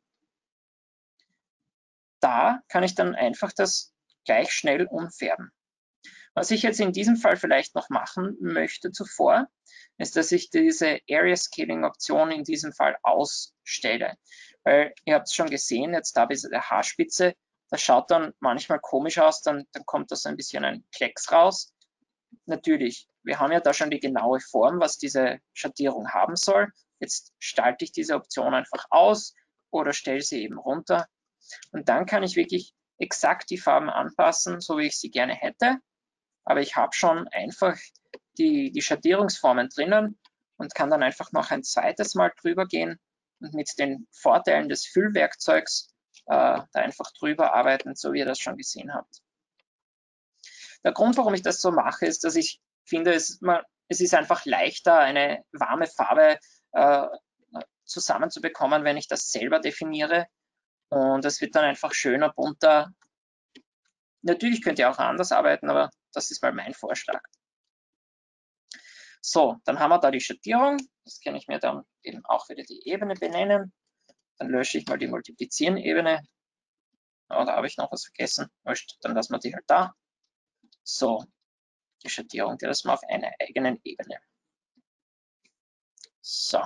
da kann ich dann einfach das gleich schnell umfärben. Was ich jetzt in diesem Fall vielleicht noch machen möchte zuvor, ist, dass ich diese Area Scaling Option in diesem Fall ausstelle. Weil ihr habt es schon gesehen, jetzt da bei der Haarspitze, Das schaut dann manchmal komisch aus, dann kommt da so ein bisschen ein Klecks raus. Natürlich, wir haben ja da schon die genaue Form, was diese Schattierung haben soll. Jetzt stalte ich diese Option einfach aus oder stelle sie eben runter. Und dann kann ich wirklich exakt die Farben anpassen, so wie ich sie gerne hätte. Aber ich habe schon einfach die Schattierungsformen drinnen und kann dann einfach noch ein zweites Mal drüber gehen und mit den Vorteilen des Füllwerkzeugs da einfach drüber arbeiten, so wie ihr das schon gesehen habt. Der Grund, warum ich das so mache, ist, dass ich finde, es ist einfach leichter, eine warme Farbe zusammenzubekommen, wenn ich das selber definiere. Und es wird dann einfach schöner, bunter. Natürlich könnt ihr auch anders arbeiten, aber das ist mal mein Vorschlag. So, dann haben wir da die Schattierung. Das kann ich mir dann eben auch wieder die Ebene benennen. Dann lösche ich mal die Multiplizieren-Ebene. Oh, da habe ich noch was vergessen. Dann lassen wir die halt da. So, die Schattierung, die lassen wir auf einer eigenen Ebene. So.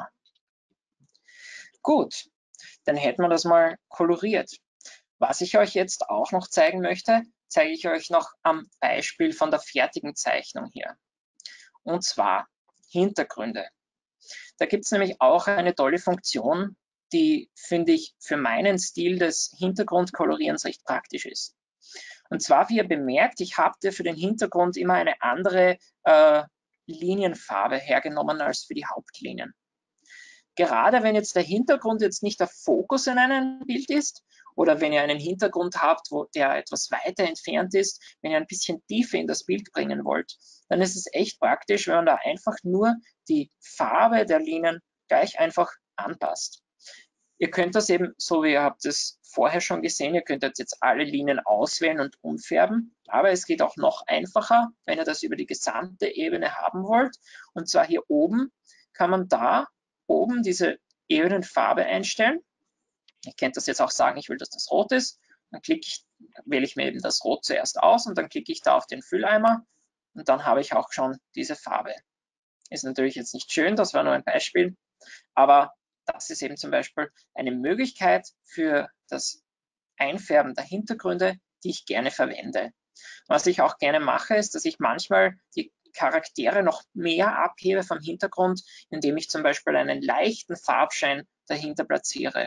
Gut, dann hätten wir das mal koloriert. Was ich euch jetzt auch noch zeigen möchte, zeige ich euch noch am Beispiel von der fertigen Zeichnung hier. Und zwar Hintergründe. Da gibt es nämlich auch eine tolle Funktion, die, finde ich, für meinen Stil des Hintergrundkolorierens recht praktisch ist. Und zwar, wie ihr bemerkt, ich habe für den Hintergrund immer eine andere Linienfarbe hergenommen als für die Hauptlinien. Gerade wenn jetzt der Hintergrund jetzt nicht der Fokus in einem Bild ist oder wenn ihr einen Hintergrund habt, der etwas weiter entfernt ist, wenn ihr ein bisschen Tiefe in das Bild bringen wollt, dann ist es echt praktisch, wenn man da einfach nur die Farbe der Linien gleich einfach anpasst. Ihr könnt das eben, so wie ihr habt es vorher schon gesehen, ihr könnt jetzt alle Linien auswählen und umfärben, aber es geht auch noch einfacher, wenn ihr das über die gesamte Ebene haben wollt. Und zwar hier oben kann man da oben diese Ebenenfarbe einstellen. Ich könnte das jetzt auch sagen, ich will, dass das rot ist. Dann wähle ich mir eben das Rot zuerst aus und dann klicke ich da auf den Fülleimer und dann habe ich auch schon diese Farbe. Ist natürlich jetzt nicht schön, das war nur ein Beispiel, aber das ist eben zum Beispiel eine Möglichkeit für das Einfärben der Hintergründe, die ich gerne verwende. Was ich auch gerne mache, ist, dass ich manchmal die Charaktere noch mehr abhebe vom Hintergrund, indem ich zum Beispiel einen leichten Farbschein dahinter platziere.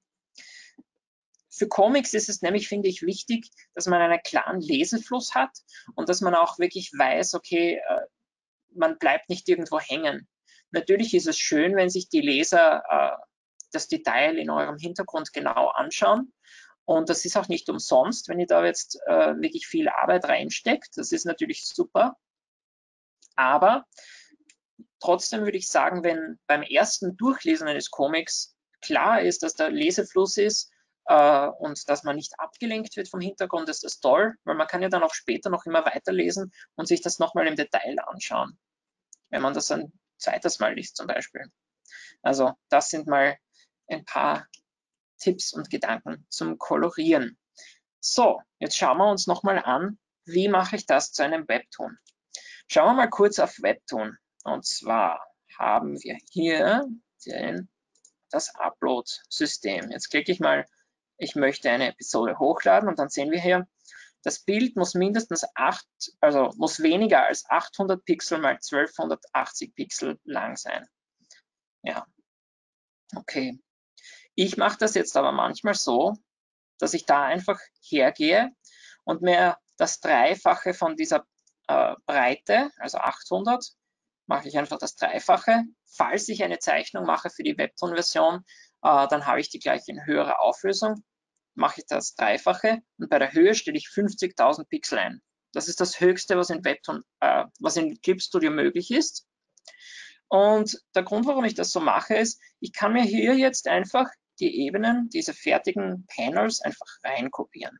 Für Comics ist es nämlich, finde ich, wichtig, dass man einen klaren Lesefluss hat und dass man auch wirklich weiß, okay, man bleibt nicht irgendwo hängen. Natürlich ist es schön, wenn sich die Leser das Detail in eurem Hintergrund genau anschauen. Und das ist auch nicht umsonst, wenn ihr da jetzt wirklich viel Arbeit reinsteckt. Das ist natürlich super. Aber trotzdem würde ich sagen, wenn beim ersten Durchlesen eines Comics klar ist, dass der Lesefluss ist und dass man nicht abgelenkt wird vom Hintergrund, ist das toll, weil man kann ja dann auch später noch immer weiterlesen und sich das nochmal im Detail anschauen, wenn man das ein zweites Mal liest zum Beispiel. Also das sind mal ein paar Tipps und Gedanken zum Kolorieren. So, jetzt schauen wir uns nochmal an, wie mache ich das zu einem Webtoon. Schauen wir mal kurz auf Webtoon. Und zwar haben wir hier das Upload-System. Jetzt klicke ich mal, ich möchte eine Episode hochladen und dann sehen wir hier, das Bild muss mindestens muss weniger als 800 Pixel mal 1280 Pixel lang sein. Ja, okay. Ich mache das jetzt aber manchmal so, dass ich da einfach hergehe und mir das Dreifache von dieser Breite, also 800, mache ich einfach das Dreifache. Falls ich eine Zeichnung mache für die Webtoon-Version, dann habe ich die gleich in höherer Auflösung, mache ich das Dreifache und bei der Höhe stelle ich 50.000 Pixel ein. Das ist das Höchste, was in Webtoon, was in Clip Studio möglich ist. Und der Grund, warum ich das so mache, ist, ich kann mir hier jetzt einfach die Ebenen, diese fertigen Panels einfach reinkopieren.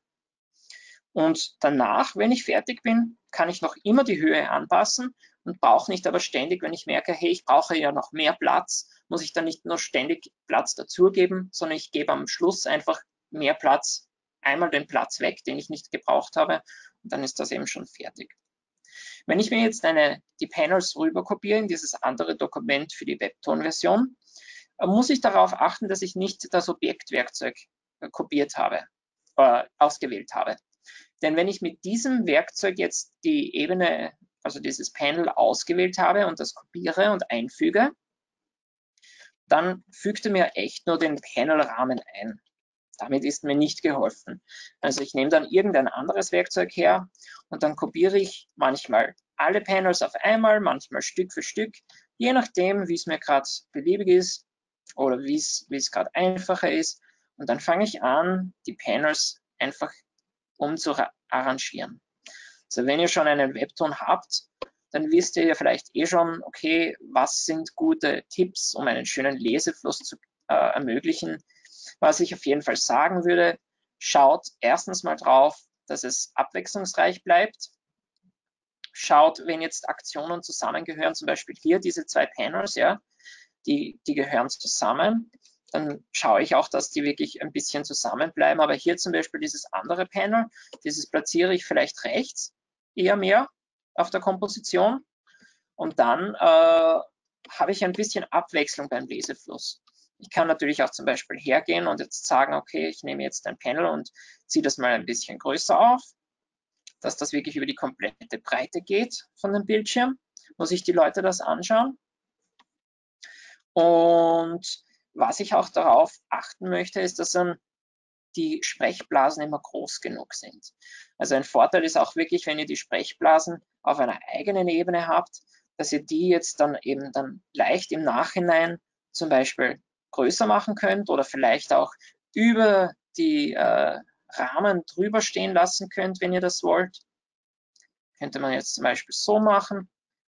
Und danach, wenn ich fertig bin, kann ich noch immer die Höhe anpassen und brauche nicht aber ständig, wenn ich merke, hey, ich brauche ja noch mehr Platz, muss ich dann nicht nur ständig Platz dazugeben, sondern ich gebe am Schluss einfach mehr Platz, einmal den Platz weg, den ich nicht gebraucht habe, und dann ist das eben schon fertig. Wenn ich mir jetzt die Panels rüber kopiere in dieses andere Dokument für die Webtoon-Version, muss ich darauf achten, dass ich nicht das Objektwerkzeug kopiert habe. ausgewählt habe. Denn wenn ich mit diesem Werkzeug jetzt die Ebene, also dieses Panel ausgewählt habe und das kopiere und einfüge, dann fügt er mir echt nur den Panelrahmen ein. Damit ist mir nicht geholfen. Also ich nehme dann irgendein anderes Werkzeug her und dann kopiere ich manchmal alle Panels auf einmal, manchmal Stück für Stück, je nachdem, wie es mir gerade beliebig ist oder wie es gerade einfacher ist. Und dann fange ich an, die Panels einfach umzuarrangieren. Also wenn ihr schon einen Webtoon habt, dann wisst ihr ja vielleicht schon, okay, was sind gute Tipps, um einen schönen Lesefluss zu ermöglichen. Was ich auf jeden Fall sagen würde, schaut erstens mal drauf, dass es abwechslungsreich bleibt. Schaut, wenn jetzt Aktionen zusammengehören, zum Beispiel hier diese zwei Panels, ja, die gehören zusammen, dann schaue ich auch, dass die wirklich ein bisschen zusammenbleiben. Aber hier zum Beispiel dieses andere Panel, dieses platziere ich vielleicht rechts eher mehr auf der Komposition. Und dann habe ich ein bisschen Abwechslung beim Lesefluss. Ich kann natürlich auch zum Beispiel hergehen und jetzt sagen, okay, ich nehme jetzt ein Panel und ziehe das mal ein bisschen größer auf, dass das wirklich über die komplette Breite geht von dem Bildschirm, wo sich die Leute das anschauen. Und was ich auch darauf achten möchte, ist, dass dann die Sprechblasen immer groß genug sind. Also ein Vorteil ist auch wirklich, wenn ihr die Sprechblasen auf einer eigenen Ebene habt, dass ihr die jetzt dann eben dann leicht im Nachhinein zum Beispiel größer machen könnt oder vielleicht auch über die Rahmen drüber stehen lassen könnt, wenn ihr das wollt. Könnte man jetzt zum Beispiel so machen.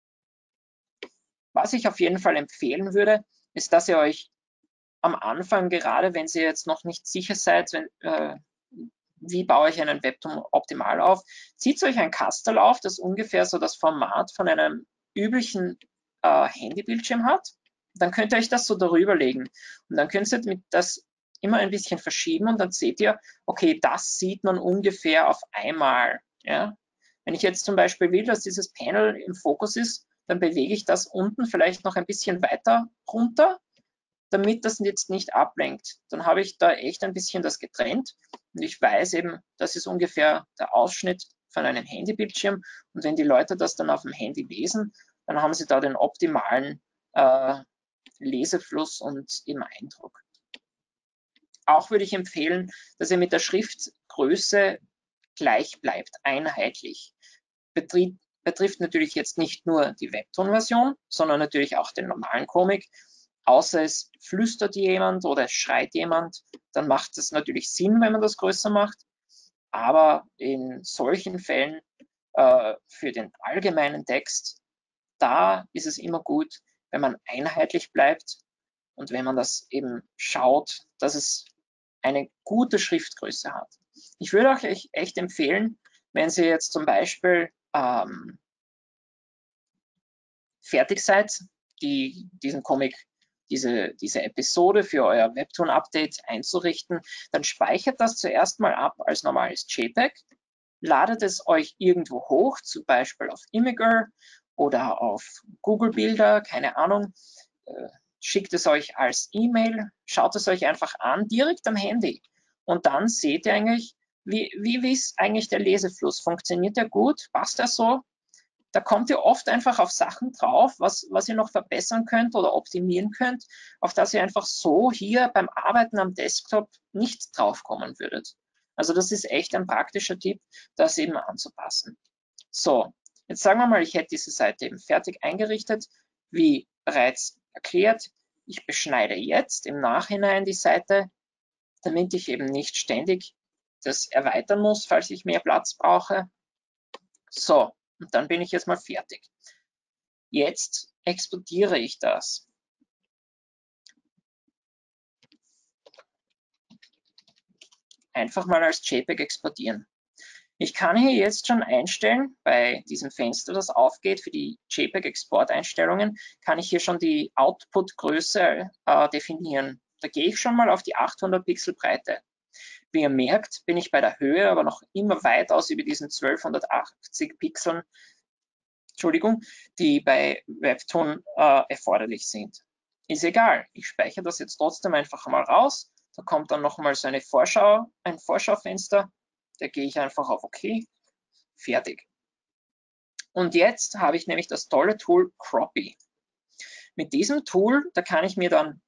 Was ich auf jeden Fall empfehlen würde, ist, dass ihr euch am Anfang, gerade wenn ihr jetzt noch nicht sicher seid, wie baue ich einen Webtoon optimal auf, zieht euch ein Kastel auf, das ungefähr so das Format von einem üblichen Handybildschirm hat. Dann könnt ihr euch das so darüber legen. Und dann könnt ihr das immer ein bisschen verschieben und dann seht ihr, okay, das sieht man ungefähr auf einmal. Ja? Wenn ich jetzt zum Beispiel will, dass dieses Panel im Fokus ist, dann bewege ich das unten vielleicht noch ein bisschen weiter runter, damit das jetzt nicht ablenkt. Dann habe ich da echt ein bisschen das getrennt und ich weiß eben, das ist ungefähr der Ausschnitt von einem Handybildschirm und wenn die Leute das dann auf dem Handy lesen, dann haben sie da den optimalen Lesefluss und eben Eindruck. Auch würde ich empfehlen, dass ihr mit der Schriftgröße gleich bleibt, einheitlich. Betrifft natürlich jetzt nicht nur die Webtoon-Version, sondern natürlich auch den normalen Comic. Außer es flüstert jemand oder es schreit jemand, dann macht es natürlich Sinn, wenn man das größer macht. Aber in solchen Fällen für den allgemeinen Text, da ist es immer gut, wenn man einheitlich bleibt und wenn man das eben schaut, dass es eine gute Schriftgröße hat. Ich würde auch echt empfehlen, wenn Sie jetzt zum Beispiel fertig seid, diesen Comic, diese Episode für euer Webtoon-Update einzurichten, dann speichert das zuerst mal ab als normales JPEG, ladet es euch irgendwo hoch, zum Beispiel auf Imgur oder auf Google Bilder, keine Ahnung, schickt es euch als E-Mail, schaut es euch einfach an, direkt am Handy. Und dann seht ihr eigentlich, wie ist eigentlich der Lesefluss? Funktioniert der gut? Passt er so? Da kommt ihr oft einfach auf Sachen drauf, was ihr noch verbessern könnt oder optimieren könnt, auf das ihr einfach so hier beim Arbeiten am Desktop nicht draufkommen würdet. Also das ist echt ein praktischer Tipp, das eben anzupassen. So, jetzt sagen wir mal, ich hätte diese Seite eben fertig eingerichtet, wie bereits erklärt. Ich beschneide jetzt im Nachhinein die Seite, damit ich eben nicht ständig das erweitern muss, falls ich mehr Platz brauche. So, und dann bin ich jetzt mal fertig. Jetzt exportiere ich das. Einfach mal als JPEG exportieren. Ich kann hier jetzt schon einstellen, bei diesem Fenster, das aufgeht, für die JPEG-Exporteinstellungen, kann ich hier schon die Output-Größe definieren. Da gehe ich schon mal auf die 800 Pixel Breite. Wie ihr merkt, bin ich bei der Höhe aber noch immer weitaus über diesen 1280 Pixeln, Entschuldigung, die bei Webtoon erforderlich sind. Ist egal, ich speichere das jetzt trotzdem einfach mal raus, Da kommt dann nochmal so eine Vorschau, ein Vorschaufenster. Da gehe ich einfach auf OK. Fertig. Und jetzt habe ich nämlich das tolle Tool Croppy. Mit diesem Tool, da kann ich mir dann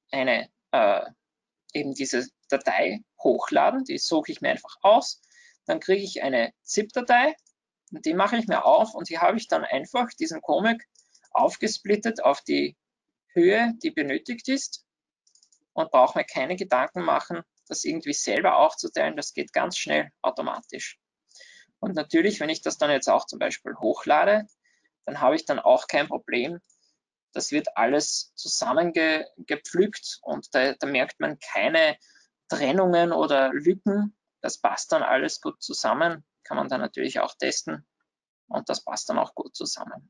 eben diese Datei hochladen. Die suche ich mir einfach aus. Dann kriege ich eine ZIP-Datei und die mache ich mir auf und hier habe ich dann einfach diesen Comic aufgesplittet auf die Höhe, die benötigt ist und brauche mir keine Gedanken machen, das irgendwie selber aufzuteilen. Das geht ganz schnell automatisch. Und natürlich, wenn ich das dann jetzt auch zum Beispiel hochlade, dann habe ich dann auch kein Problem. Das wird alles zusammengepflückt und da merkt man keine Trennungen oder Lücken. Das passt dann alles gut zusammen. Kann man dann natürlich auch testen und das passt dann auch gut zusammen.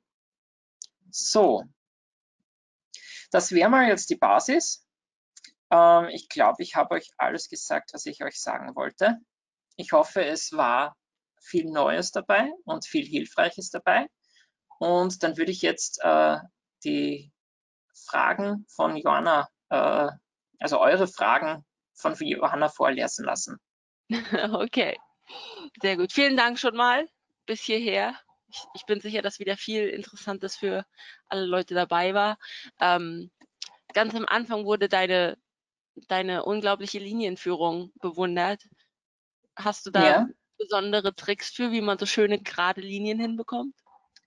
So, das wäre mal jetzt die Basis. Ich glaube, ich habe euch alles gesagt, was ich euch sagen wollte. Ich hoffe, es war viel Neues dabei und viel Hilfreiches dabei. Und dann würde ich jetzt die Fragen von Johanna, also eure Fragen von Johanna vorlesen lassen. Okay, sehr gut. Vielen Dank schon mal bis hierher. Ich bin sicher, dass wieder viel Interessantes für alle Leute dabei war. Ganz am Anfang wurde deine unglaubliche Linienführung bewundert. Hast du da besondere Tricks für, wie man so schöne gerade Linien hinbekommt?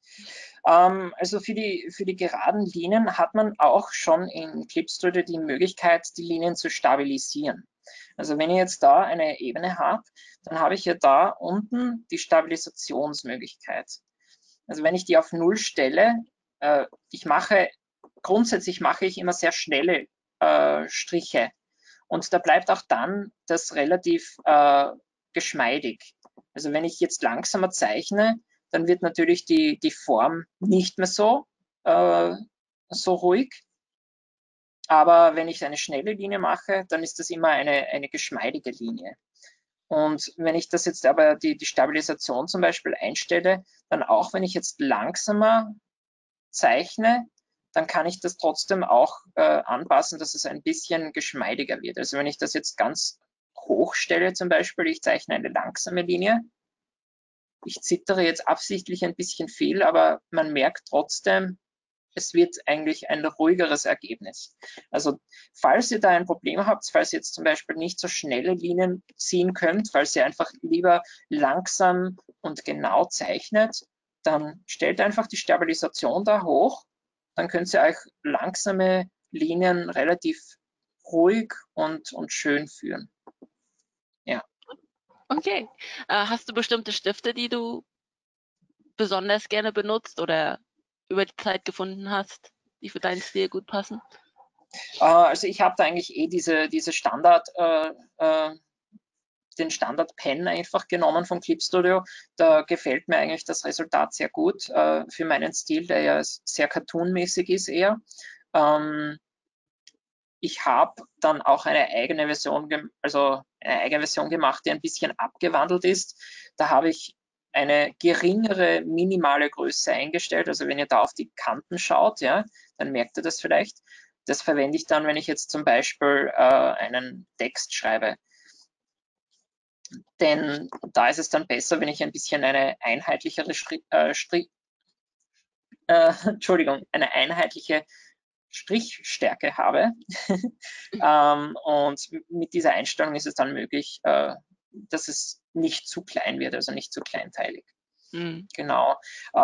Also für die geraden Linien hat man auch schon in Clipstudio die Möglichkeit, die Linien zu stabilisieren. Also wenn ich jetzt da eine Ebene habe, dann habe ich ja da unten die Stabilisationsmöglichkeit. Also wenn ich die auf 0 stelle, grundsätzlich mache ich immer sehr schnelle Striche und da bleibt auch dann das relativ geschmeidig. Also wenn ich jetzt langsamer zeichne, dann wird natürlich die Form nicht mehr so ruhig. Aber wenn ich eine schnelle Linie mache, dann ist das immer eine geschmeidige Linie. Und wenn ich das jetzt aber die Stabilisation zum Beispiel einstelle, dann auch wenn ich jetzt langsamer zeichne, dann kann ich das trotzdem auch anpassen, dass es ein bisschen geschmeidiger wird. Also wenn ich das jetzt ganz hoch stelle zum Beispiel, ich zeichne eine langsame Linie, ich zittere jetzt absichtlich ein bisschen viel, aber man merkt trotzdem, es wird eigentlich ein ruhigeres Ergebnis. Also falls ihr da ein Problem habt, falls ihr jetzt zum Beispiel nicht so schnelle Linien ziehen könnt, falls ihr einfach lieber langsam und genau zeichnet, dann stellt einfach die Stabilisation da hoch. Dann könnt ihr euch langsame Linien relativ ruhig und schön führen. Ja. Okay. Hast du bestimmte Stifte, die du besonders gerne benutzt oder über die Zeit gefunden hast, die für deinen Stil gut passen? Also ich habe da eigentlich diese Standard, den Standard-Pen einfach genommen vom Clip Studio. Da gefällt mir eigentlich das Resultat sehr gut für meinen Stil, der ja sehr cartoonmäßig ist eher. Ich habe dann auch eine eigene Version, gemacht, die ein bisschen abgewandelt ist. Da habe ich eine geringere minimale Größe eingestellt. Also wenn ihr da auf die Kanten schaut, ja, dann merkt ihr das vielleicht. Das verwende ich dann, wenn ich jetzt zum Beispiel einen Text schreibe. Denn da ist es dann besser, wenn ich ein bisschen eine einheitlichere eine einheitliche Strichstärke habe. Und mit dieser Einstellung ist es dann möglich, dass es nicht zu klein wird, also nicht zu kleinteilig. Mhm. Genau.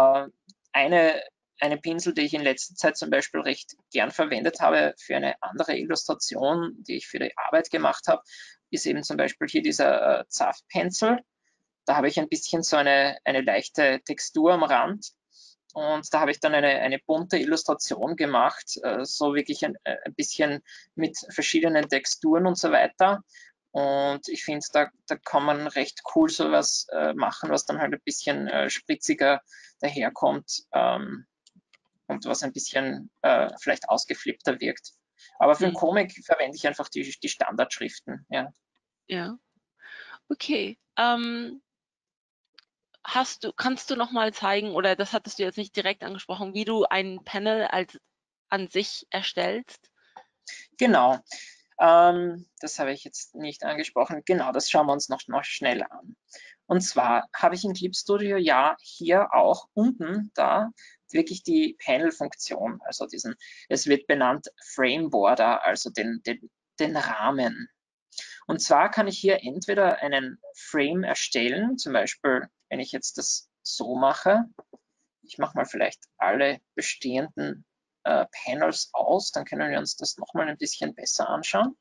Eine Pinsel, die ich in letzter Zeit zum Beispiel recht gern verwendet habe für eine andere Illustration, die ich für die Arbeit gemacht habe, ist eben zum Beispiel hier dieser Zaff-Pencil. Da habe ich ein bisschen so eine leichte Textur am Rand. Und da habe ich dann eine bunte Illustration gemacht, so wirklich ein bisschen mit verschiedenen Texturen und so weiter. Und ich finde, da kann man recht cool sowas machen, was dann halt ein bisschen spritziger daherkommt und was ein bisschen vielleicht ausgeflippter wirkt. Aber für einen Comic verwende ich einfach die Standardschriften. Ja. Ja. Okay. Kannst du noch mal zeigen, oder das hattest du jetzt nicht direkt angesprochen, wie du ein Panel an sich erstellst? Genau. Das habe ich jetzt nicht angesprochen. Genau, das schauen wir uns noch schnell an. Und zwar habe ich in Clip Studio ja hier auch unten da wirklich die Panel-Funktion, also es wird benannt Frame Border, also den Rahmen. Und zwar kann ich hier entweder einen Frame erstellen, zum Beispiel, wenn ich jetzt das so mache, ich mache mal vielleicht alle bestehenden Panels aus, dann können wir uns das nochmal ein bisschen besser anschauen.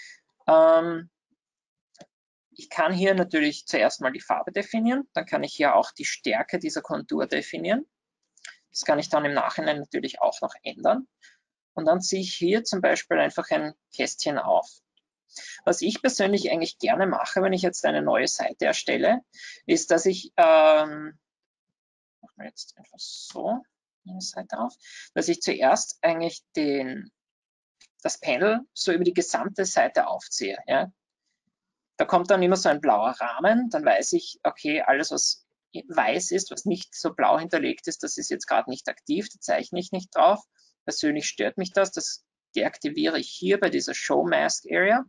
Ich kann hier natürlich zuerst mal die Farbe definieren, dann kann ich hier auch die Stärke dieser Kontur definieren. Das kann ich dann im Nachhinein natürlich auch noch ändern. Und dann ziehe ich hier zum Beispiel einfach ein Kästchen auf. Was ich persönlich eigentlich gerne mache, wenn ich jetzt eine neue Seite erstelle, ist, dass ich, machen wir jetzt einfach so eine Seite auf, dass ich zuerst eigentlich das Panel so über die gesamte Seite aufziehe. Ja? Da kommt dann immer so ein blauer Rahmen, dann weiß ich, okay, alles, was weiß ist, was nicht so blau hinterlegt ist, das ist jetzt gerade nicht aktiv, da zeichne ich nicht drauf. Persönlich stört mich das deaktiviere ich hier bei dieser Show Mask Area.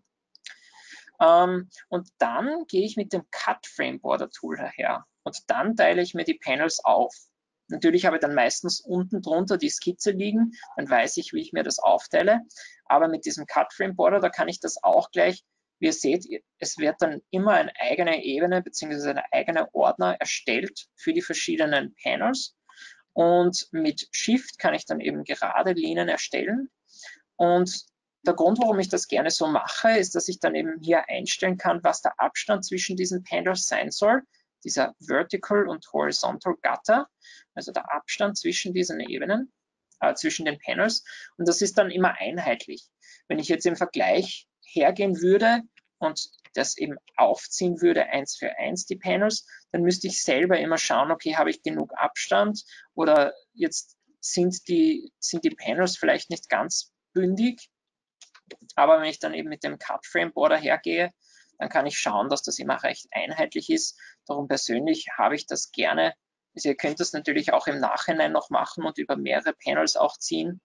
Und dann gehe ich mit dem Cut Frame Border Tool daher und dann teile ich mir die Panels auf. Natürlich habe ich dann meistens unten drunter die Skizze liegen, dann weiß ich, wie ich mir das aufteile. Aber mit diesem Cut Frame Border, da kann ich das auch gleich, wie ihr seht, es wird dann immer eine eigene Ebene bzw. ein eigener Ordner erstellt für die verschiedenen Panels. Und mit Shift kann ich dann eben gerade Linien erstellen. Und der Grund, warum ich das gerne so mache, ist, dass ich dann eben hier einstellen kann, was der Abstand zwischen diesen Panels sein soll. Dieser Vertical und Horizontal Gutter, also der Abstand zwischen diesen Ebenen, zwischen den Panels. Und das ist dann immer einheitlich. Wenn ich jetzt im Vergleich hergehen würde und das eben aufziehen würde, 1 für 1 die Panels, dann müsste ich selber immer schauen, okay, habe ich genug Abstand oder jetzt sind die Panels vielleicht nicht ganz bündig. Aber wenn ich dann eben mit dem Cut Frame Border hergehe, dann kann ich schauen, dass das immer recht einheitlich ist. Darum persönlich habe ich das gerne. Also ihr könnt das natürlich auch im Nachhinein noch machen und über mehrere Panels auch ziehen.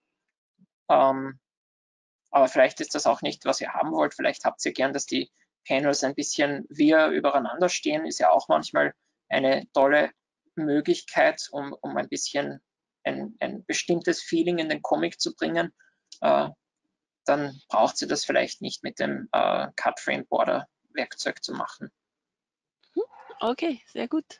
Aber vielleicht ist das auch nicht, was ihr haben wollt. Vielleicht habt ihr gern, dass die Panels ein bisschen wir übereinander stehen. Ist ja auch manchmal eine tolle Möglichkeit, um ein bisschen ein bestimmtes Feeling in den Comic zu bringen. Dann braucht sie das vielleicht nicht mit dem Cut Frame Border Werkzeug zu machen. Okay, sehr gut.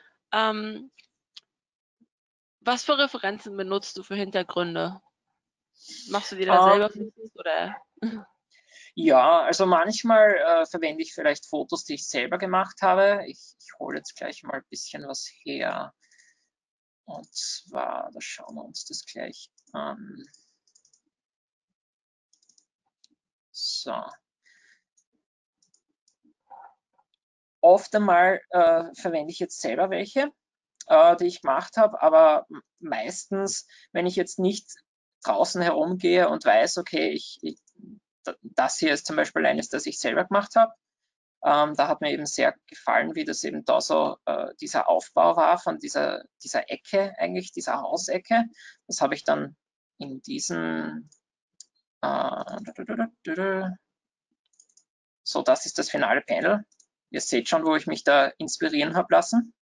Was für Referenzen benutzt du für Hintergründe? Machst du die da selber oder? Ja, also manchmal verwende ich vielleicht Fotos, die ich selber gemacht habe. Ich hole jetzt gleich mal ein bisschen was her. Und zwar, da schauen wir uns das gleich an. So. Oft einmal verwende ich jetzt selber welche, die ich gemacht habe, aber meistens, wenn ich jetzt nicht draußen herumgehe und weiß, okay, das hier ist zum Beispiel eines, das ich selber gemacht habe. Da hat mir eben sehr gefallen, wie das eben da so dieser Aufbau war von dieser Ecke, eigentlich dieser Hausecke. Das habe ich dann in diesen so, das ist das finale Panel. Ihr seht schon, wo ich mich da inspirieren habe lassen.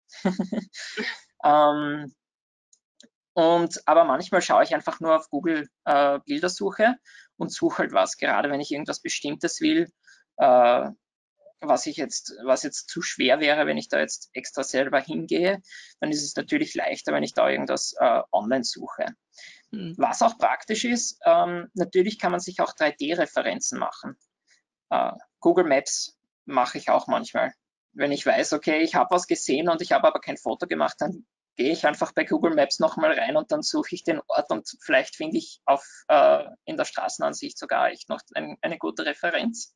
Aber manchmal schaue ich einfach nur auf Google Bildersuche und suche halt was, gerade wenn ich irgendwas Bestimmtes will, was jetzt zu schwer wäre, wenn ich da jetzt extra selber hingehe, dann ist es natürlich leichter, wenn ich da irgendwas online suche. Was auch praktisch ist, natürlich kann man sich auch 3D-Referenzen machen. Google Maps mache ich auch manchmal. Wenn ich weiß, okay, ich habe was gesehen und ich habe aber kein Foto gemacht, dann gehe ich einfach bei Google Maps nochmal rein und dann suche ich den Ort und vielleicht finde ich in der Straßenansicht sogar echt noch eine gute Referenz.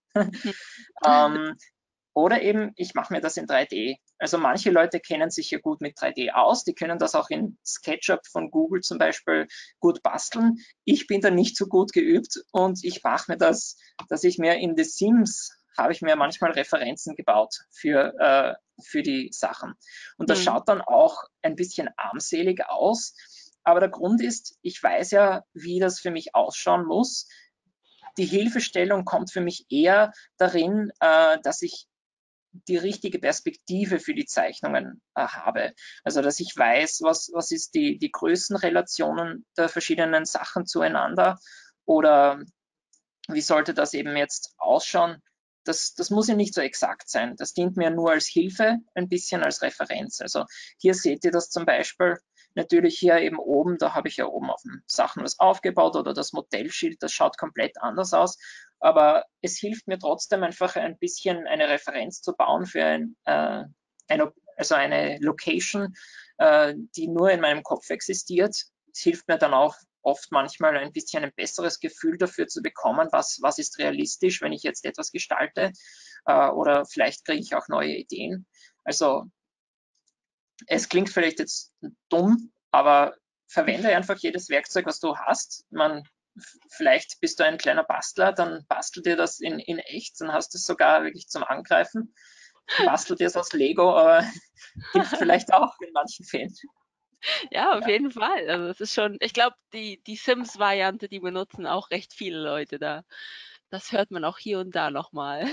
Oder eben, ich mache mir das in 3D. Also manche Leute kennen sich ja gut mit 3D aus, die können das auch in SketchUp von Google zum Beispiel gut basteln. Ich bin da nicht so gut geübt und ich mache mir das, dass ich mir in The Sims habe ich mir manchmal Referenzen gebaut für die Sachen. Und das schaut dann auch ein bisschen armselig aus. Aber der Grund ist, ich weiß ja, wie das für mich ausschauen muss. die Hilfestellung kommt für mich eher darin, dass ich die richtige Perspektive für die Zeichnungen habe. Also dass ich weiß, was ist die Größenrelationen der verschiedenen Sachen zueinander oder wie sollte das eben jetzt ausschauen. Das muss ja nicht so exakt sein. Das dient mir nur als Hilfe, ein bisschen als Referenz. Also hier seht ihr das zum Beispiel. Natürlich hier eben oben, da habe ich ja oben auf den Sachen was aufgebaut oder das Modellschild, das schaut komplett anders aus. Aber es hilft mir trotzdem einfach ein bisschen eine Referenz zu bauen für also eine Location, die nur in meinem Kopf existiert. Es hilft mir dann auch oft manchmal ein bisschen ein besseres Gefühl dafür zu bekommen, was ist realistisch, wenn ich jetzt etwas gestalte, oder vielleicht kriege ich auch neue Ideen. Also es klingt vielleicht jetzt dumm, aber verwende einfach jedes Werkzeug, was du hast. Vielleicht bist du ein kleiner Bastler, dann bastel dir das in echt, dann hast du es sogar wirklich zum Angreifen. Bastel dir es aus Lego, aber hilft vielleicht auch in manchen Fällen. Ja, auf Ja. jeden Fall. Also es ist schon, ich glaube, die Sims-Variante, die benutzen auch recht viele Leute da. Das hört man auch hier und da nochmal.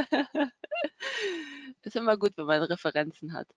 Ist immer gut, wenn man Referenzen hat.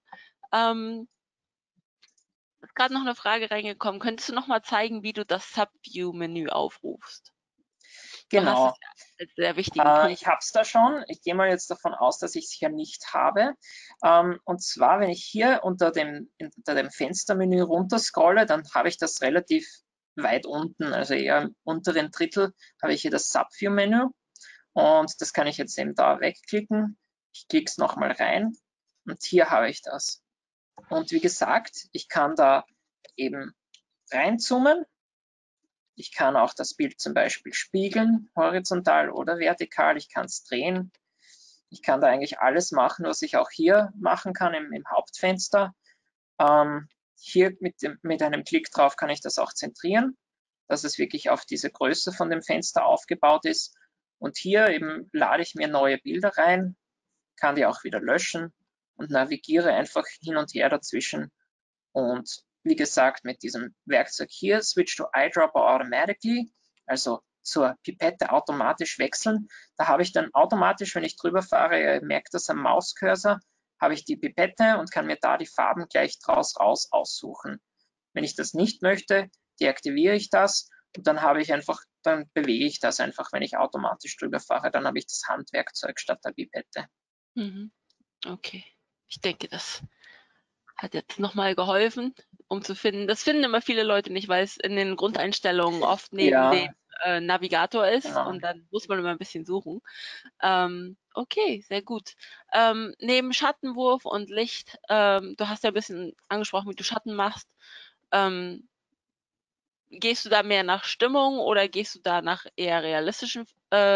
Ist gerade noch eine Frage reingekommen. Könntest du noch mal zeigen, wie du das Subview-Menü aufrufst? Du hast es Genau. ja als sehr wichtigen Punkt. Ich habe es da schon. Ich gehe mal jetzt davon aus, dass ich es hier nicht habe. Und zwar, wenn ich hier unter dem Fenstermenü runterscrolle, dann habe ich das relativ weit unten, also eher im unteren Drittel, habe ich hier das Subview-Menü. Und das kann ich jetzt eben da wegklicken. Ich klicke es nochmal rein und hier habe ich das. Und wie gesagt, ich kann da eben reinzoomen. Ich kann auch das Bild zum Beispiel spiegeln, horizontal oder vertikal. Ich kann es drehen. Ich kann da eigentlich alles machen, was ich auch hier machen kann im Hauptfenster. Hier mit einem Klick drauf kann ich das auch zentrieren, dass es wirklich auf diese Größe von dem Fenster aufgebaut ist. Und hier eben lade ich mir neue Bilder rein, kann die auch wieder löschen und navigiere einfach hin und her dazwischen. Und wie gesagt, mit diesem Werkzeug hier, Switch to Eyedropper Automatically, also zur Pipette automatisch wechseln. Da habe ich dann automatisch, wenn ich drüber fahre, ihr merkt das am Mauscursor, habe ich die Pipette und kann mir da die Farben gleich draus raus aussuchen. Wenn ich das nicht möchte, deaktiviere ich das und dann habe ich einfach, dann bewege ich das einfach, wenn ich automatisch drüber fahre, dann habe ich das Handwerkzeug statt der Pipette. Mhm. Okay. Ich denke, das hat jetzt nochmal geholfen, um zu finden. Das finden immer viele Leute nicht, weil es in den Grundeinstellungen oft neben dem Ja, Navigator ist genau. und dann muss man immer ein bisschen suchen. Okay, sehr gut. Neben Schattenwurf und Licht, du hast ja ein bisschen angesprochen, wie du Schatten machst. Ähm, Gehst du da mehr nach Stimmung oder gehst du da nach eher realistischen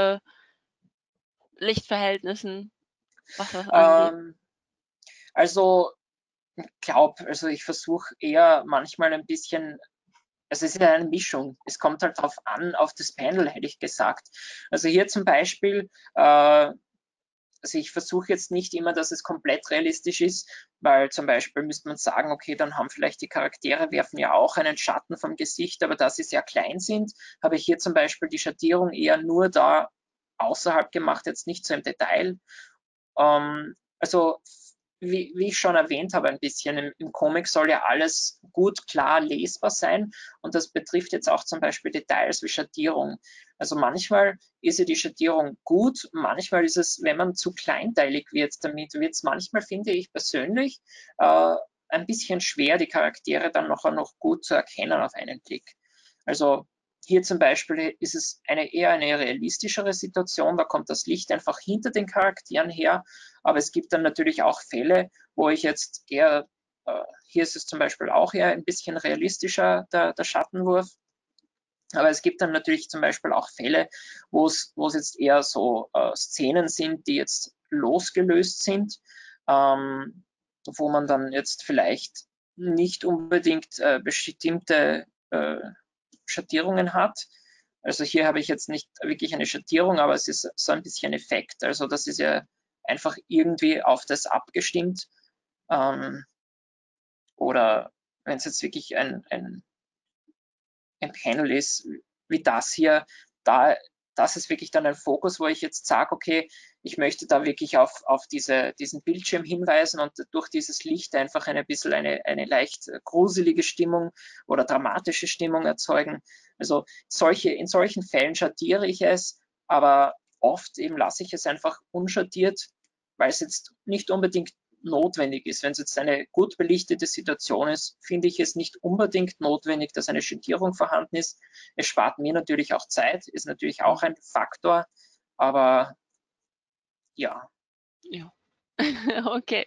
Lichtverhältnissen, was das angeht? Ähm, also also ich versuche eher manchmal ein bisschen, also es ist ja eine Mischung. Es kommt halt drauf an, auf das Panel, hätte ich gesagt. Also hier zum Beispiel, also ich versuche jetzt nicht immer, dass es komplett realistisch ist, weil zum Beispiel müsste man sagen, okay, dann haben vielleicht die Charaktere, werfen ja auch einen Schatten vom Gesicht, aber da sie sehr klein sind, habe ich hier zum Beispiel die Schattierung eher nur da außerhalb gemacht, jetzt nicht so im Detail. Also wie ich schon erwähnt habe, ein bisschen im Comic soll ja alles gut, klar lesbar sein und das betrifft jetzt auch zum Beispiel Details wie Schattierung. Also manchmal ist ja die Schattierung gut, manchmal ist es, wenn man zu kleinteilig wird, damit wird es manchmal, finde ich persönlich, ein bisschen schwer, die Charaktere dann noch gut zu erkennen auf einen Blick. Also hier zum Beispiel ist es eher eine realistischere Situation, da kommt das Licht einfach hinter den Charakteren her, aber es gibt dann natürlich auch Fälle, wo ich jetzt eher, hier ist es zum Beispiel auch eher ein bisschen realistischer, der Schattenwurf, aber es gibt dann natürlich zum Beispiel auch Fälle, wo es jetzt eher so Szenen sind, die jetzt losgelöst sind, wo man dann jetzt vielleicht nicht unbedingt bestimmte Schattierungen hat. Also hier habe ich jetzt nicht wirklich eine Schattierung, aber es ist so ein bisschen Effekt. Also das ist ja einfach irgendwie auf das abgestimmt. Oder wenn es jetzt wirklich ein Panel ist, wie das hier, da das ist wirklich dann ein Fokus, wo ich jetzt sage, okay, ich möchte da wirklich auf diesen Bildschirm hinweisen und durch dieses Licht einfach ein bisschen eine leicht gruselige Stimmung oder dramatische Stimmung erzeugen. Also in solchen Fällen schattiere ich es, aber oft eben lasse ich es einfach unschattiert, weil es jetzt nicht unbedingt notwendig ist. Wenn es jetzt eine gut belichtete Situation ist, finde ich es nicht unbedingt notwendig, dass eine Schattierung vorhanden ist. Es spart mir natürlich auch Zeit, ist natürlich auch ein Faktor, aber ja. Ja. Okay.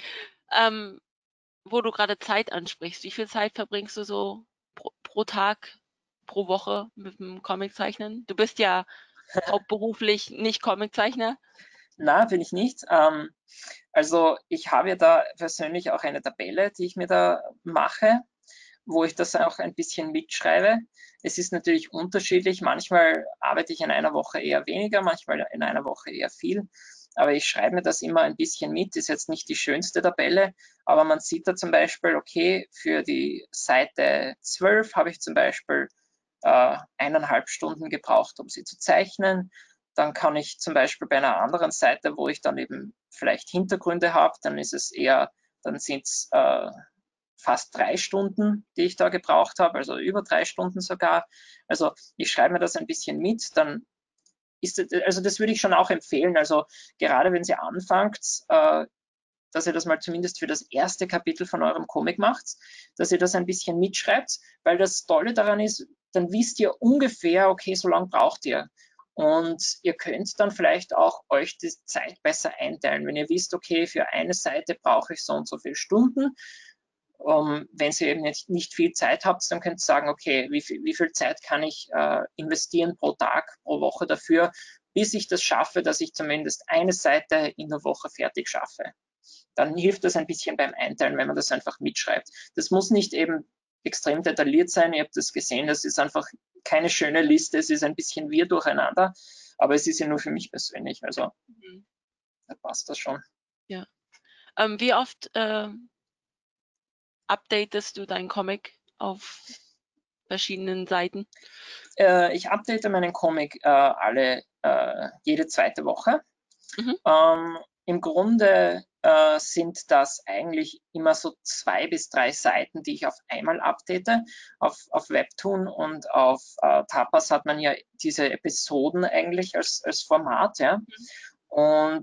Wo du gerade Zeit ansprichst, wie viel Zeit verbringst du so pro Tag, pro Woche mit dem Comiczeichnen? Du bist ja hauptberuflich nicht Comiczeichner. Na, bin ich nicht. Also ich habe ja da persönlich auch eine Tabelle, die ich mir da mache, wo ich das auch ein bisschen mitschreibe. Es ist natürlich unterschiedlich. Manchmal arbeite ich in einer Woche eher weniger, manchmal in einer Woche eher viel. Aber ich schreibe mir das immer ein bisschen mit. Ist jetzt nicht die schönste Tabelle, aber man sieht da zum Beispiel, okay, für die Seite 12 habe ich zum Beispiel 1,5 Stunden gebraucht, um sie zu zeichnen. Dann kann ich zum Beispiel bei einer anderen Seite, wo ich dann eben vielleicht Hintergründe habe, dann sind es fast 3 Stunden, die ich da gebraucht habe, also über 3 Stunden sogar. Also ich schreibe mir das ein bisschen mit, dann also das würde ich schon auch empfehlen. Also gerade wenn ihr anfangt, dass ihr das mal zumindest für das erste Kapitel von eurem Comic macht, dass ihr das ein bisschen mitschreibt, weil das Tolle daran ist, dann wisst ihr ungefähr, okay, so lange braucht ihr. Und ihr könnt dann vielleicht auch euch die Zeit besser einteilen. Wenn ihr wisst, okay, für eine Seite brauche ich so und so viele Stunden. Wenn ihr eben nicht viel Zeit habt, dann könnt ihr sagen, okay, wie viel Zeit kann ich investieren pro Tag, pro Woche dafür, bis ich das schaffe, dass ich zumindest eine Seite in der Woche fertig schaffe. Dann hilft das ein bisschen beim Einteilen, wenn man das einfach mitschreibt. Das muss nicht eben extrem detailliert sein. Ihr habt das gesehen, das ist einfach keine schöne Liste, es ist ein bisschen wirr durcheinander, aber es ist ja nur für mich persönlich, also da passt das schon. Ja. Wie oft updatest du deinen Comic auf verschiedenen Seiten? Ich update meinen Comic jede zweite Woche. Mhm. Im Grunde sind das eigentlich immer so 2 bis 3 Seiten, die ich auf einmal update. Auf Webtoon und auf Tapas hat man ja diese Episoden eigentlich als Format. Ja? Und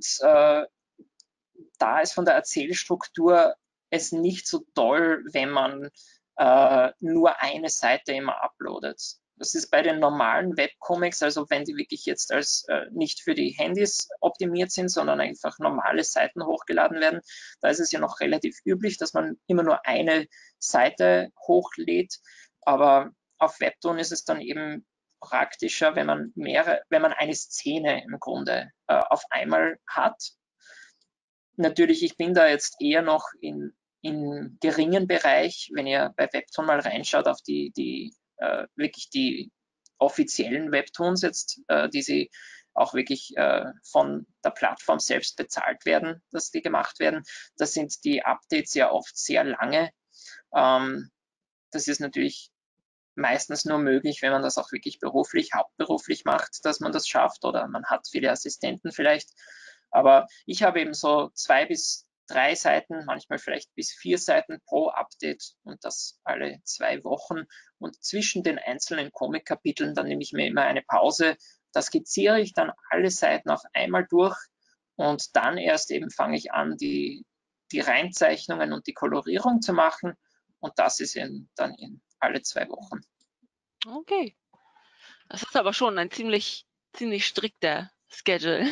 da ist von der Erzählstruktur es nicht so toll, wenn man nur eine Seite immer uploadet. Das ist bei den normalen Webcomics, also wenn die wirklich jetzt als nicht für die Handys optimiert sind, sondern einfach normale Seiten hochgeladen werden, da ist es ja noch relativ üblich, dass man immer nur eine Seite hochlädt. Aber auf Webtoon ist es dann eben praktischer, wenn man eine Szene im Grunde auf einmal hat. Natürlich, ich bin da jetzt eher noch im geringen Bereich, wenn ihr bei Webtoon mal reinschaut auf wirklich die offiziellen Webtoons jetzt, die sie auch wirklich von der Plattform selbst bezahlt werden, dass die gemacht werden. Da sind die Updates ja oft sehr lange. Das ist natürlich meistens nur möglich, wenn man das auch wirklich hauptberuflich macht, dass man das schafft, oder man hat viele Assistenten vielleicht. Aber ich habe eben so 2 bis 3 Seiten, manchmal vielleicht bis 4 Seiten pro Update und das alle 2 Wochen. Und zwischen den einzelnen Comic-Kapiteln, dann nehme ich mir immer eine Pause. Da skizziere ich dann alle Seiten auf einmal durch und dann erst eben fange ich an, die Reinzeichnungen und die Kolorierung zu machen. Und das ist dann in alle 2 Wochen. Okay. Das ist aber schon ein ziemlich strikter Schedule.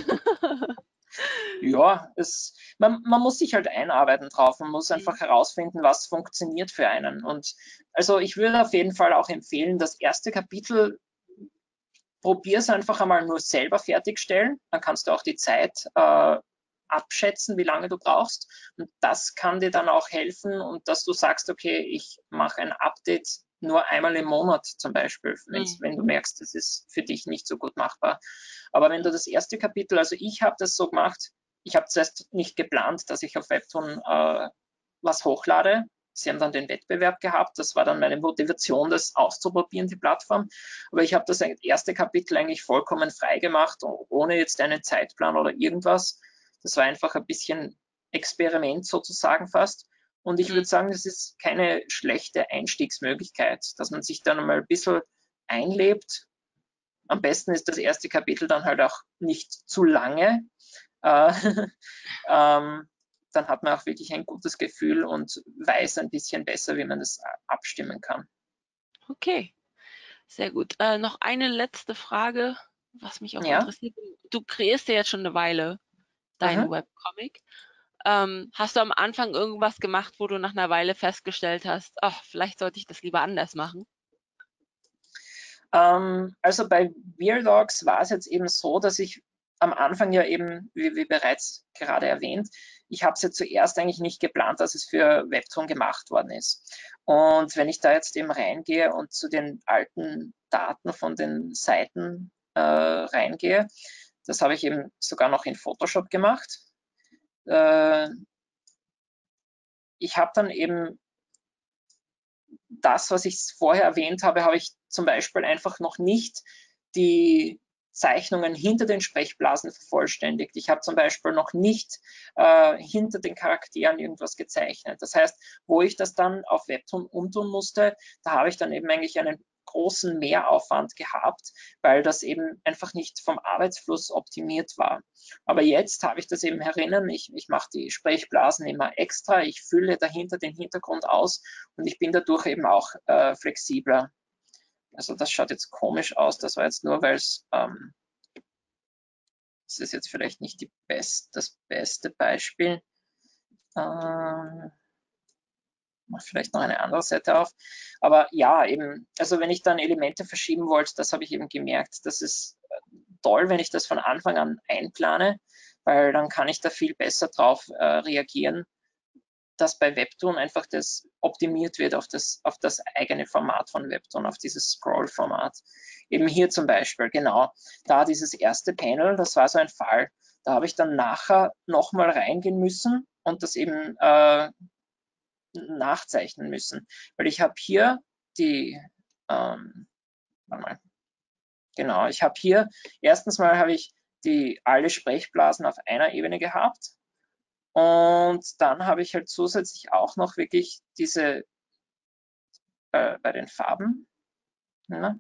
Ja, man muss sich halt einarbeiten drauf. Man muss einfach herausfinden, was funktioniert für einen. Und also ich würde auf jeden Fall auch empfehlen, das erste Kapitel, probier es einfach einmal nur selber fertigstellen. Dann kannst du auch die Zeit abschätzen, wie lange du brauchst. Und das kann dir dann auch helfen, und dass du sagst, okay, ich mache ein Update nur einmal im Monat zum Beispiel, wenn du merkst, das ist für dich nicht so gut machbar. Aber wenn du das erste Kapitel, also ich habe das so gemacht, ich habe zuerst nicht geplant, dass ich auf Webtoon was hochlade. sie haben dann den Wettbewerb gehabt. Das war dann meine Motivation, das auszuprobieren, die Plattform. Aber ich habe das erste Kapitel eigentlich vollkommen frei gemacht, ohne jetzt einen Zeitplan oder irgendwas. Das war einfach ein bisschen Experiment sozusagen fast. Und ich würde sagen, das ist keine schlechte Einstiegsmöglichkeit, dass man sich dann mal ein bisschen einlebt. Am besten ist das erste Kapitel dann halt auch nicht zu lange. Dann hat man auch wirklich ein gutes Gefühl und weiß ein bisschen besser, wie man das abstimmen kann. Okay, sehr gut. Noch eine letzte Frage, was mich auch Ja. interessiert. Du kreierst ja jetzt schon eine Weile deinen Webcomic. Hast du am Anfang irgendwas gemacht, wo du nach einer Weile festgestellt hast, ach, vielleicht sollte ich das lieber anders machen? Also bei Weirdogs war es jetzt eben so, dass ich am Anfang ja eben, wie bereits gerade erwähnt, ich habe es ja zuerst eigentlich nicht geplant, dass es für Webtoon gemacht worden ist. Und wenn ich da jetzt eben reingehe und zu den alten Daten von den Seiten reingehe, das habe ich eben sogar noch in Photoshop gemacht. Ich habe dann eben das, was ich vorher erwähnt habe, habe ich zum Beispiel einfach noch nicht die Zeichnungen hinter den Sprechblasen vervollständigt. Ich habe zum Beispiel noch nicht hinter den Charakteren irgendwas gezeichnet. Das heißt, wo ich das dann auf Webtoon umtun musste, da habe ich dann eben eigentlich einen großen Mehraufwand gehabt, weil das eben einfach nicht vom Arbeitsfluss optimiert war. Aber jetzt habe ich das eben herinnen, ich mache die Sprechblasen immer extra, ich fülle dahinter den Hintergrund aus und ich bin dadurch eben auch flexibler. Also das schaut jetzt komisch aus, das war jetzt nur, weil es, das ist jetzt vielleicht nicht das beste Beispiel. Mach vielleicht noch eine andere Seite auf. Aber ja, eben, also wenn ich dann Elemente verschieben wollte, das habe ich eben gemerkt. Das ist toll, wenn ich das von Anfang an einplane, weil dann kann ich da viel besser drauf reagieren, dass bei Webtoon einfach das optimiert wird auf das eigene Format von Webtoon, auf dieses Scroll-Format. Eben hier zum Beispiel, genau, da dieses erste Panel, das war so ein Fall. Da habe ich dann nachher nochmal reingehen müssen und das eben nachzeichnen müssen. Weil ich habe hier die, genau, ich habe hier, erstens mal habe ich alle Sprechblasen auf einer Ebene gehabt und dann habe ich halt zusätzlich auch noch wirklich diese bei den Farben. Ne?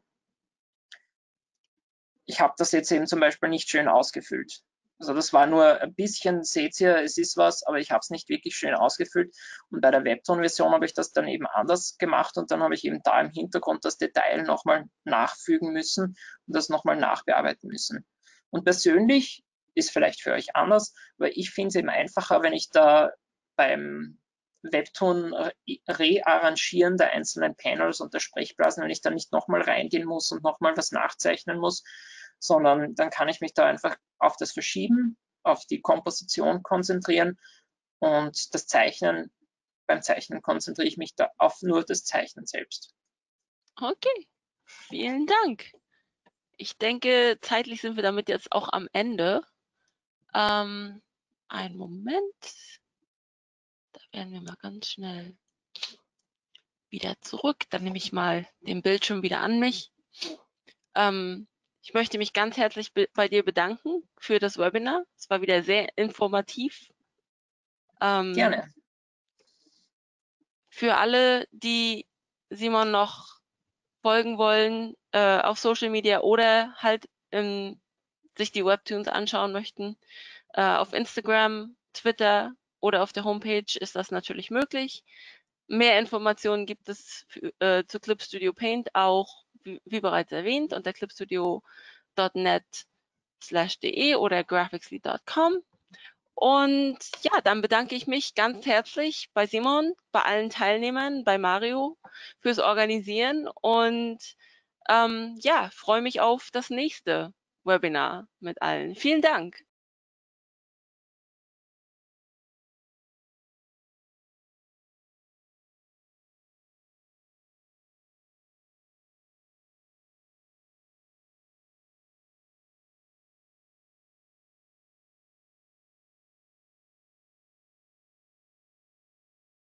Ich habe das jetzt eben zum Beispiel nicht schön ausgefüllt. Also das war nur ein bisschen, seht ihr, es ist was, aber ich habe es nicht wirklich schön ausgefüllt. Und bei der Webtoon-Version habe ich das dann eben anders gemacht und dann habe ich eben da im Hintergrund das Detail nochmal nachfügen müssen und das nochmal nachbearbeiten müssen. Und persönlich ist vielleicht für euch anders, aber ich finde es eben einfacher, wenn ich da beim Webtoon rearrangieren der einzelnen Panels und der Sprechblasen, wenn ich da nicht nochmal reingehen muss und nochmal was nachzeichnen muss, sondern dann kann ich mich da einfach auf das Verschieben, auf die Komposition konzentrieren und das Zeichnen, beim Zeichnen konzentriere ich mich da auf nur das Zeichnen selbst. Okay, vielen Dank. Ich denke, zeitlich sind wir damit jetzt auch am Ende. Einen Moment. Da werden wir mal ganz schnell wieder zurück. Dann nehme ich mal den Bildschirm wieder an mich. Ich möchte mich ganz herzlich bei dir bedanken für das Webinar. Es war wieder sehr informativ. Gerne. Für alle, die Simon noch folgen wollen auf Social Media oder halt sich die Webtoons anschauen möchten, auf Instagram, Twitter oder auf der Homepage ist das natürlich möglich. Mehr Informationen gibt es zu Clip Studio Paint auch, wie bereits erwähnt, unter clipstudio.net/de oder graphicsly.com. Und ja, dann bedanke ich mich ganz herzlich bei Simon, bei allen Teilnehmern, bei Mario fürs Organisieren und ja, freue mich auf das nächste Webinar mit allen. Vielen Dank.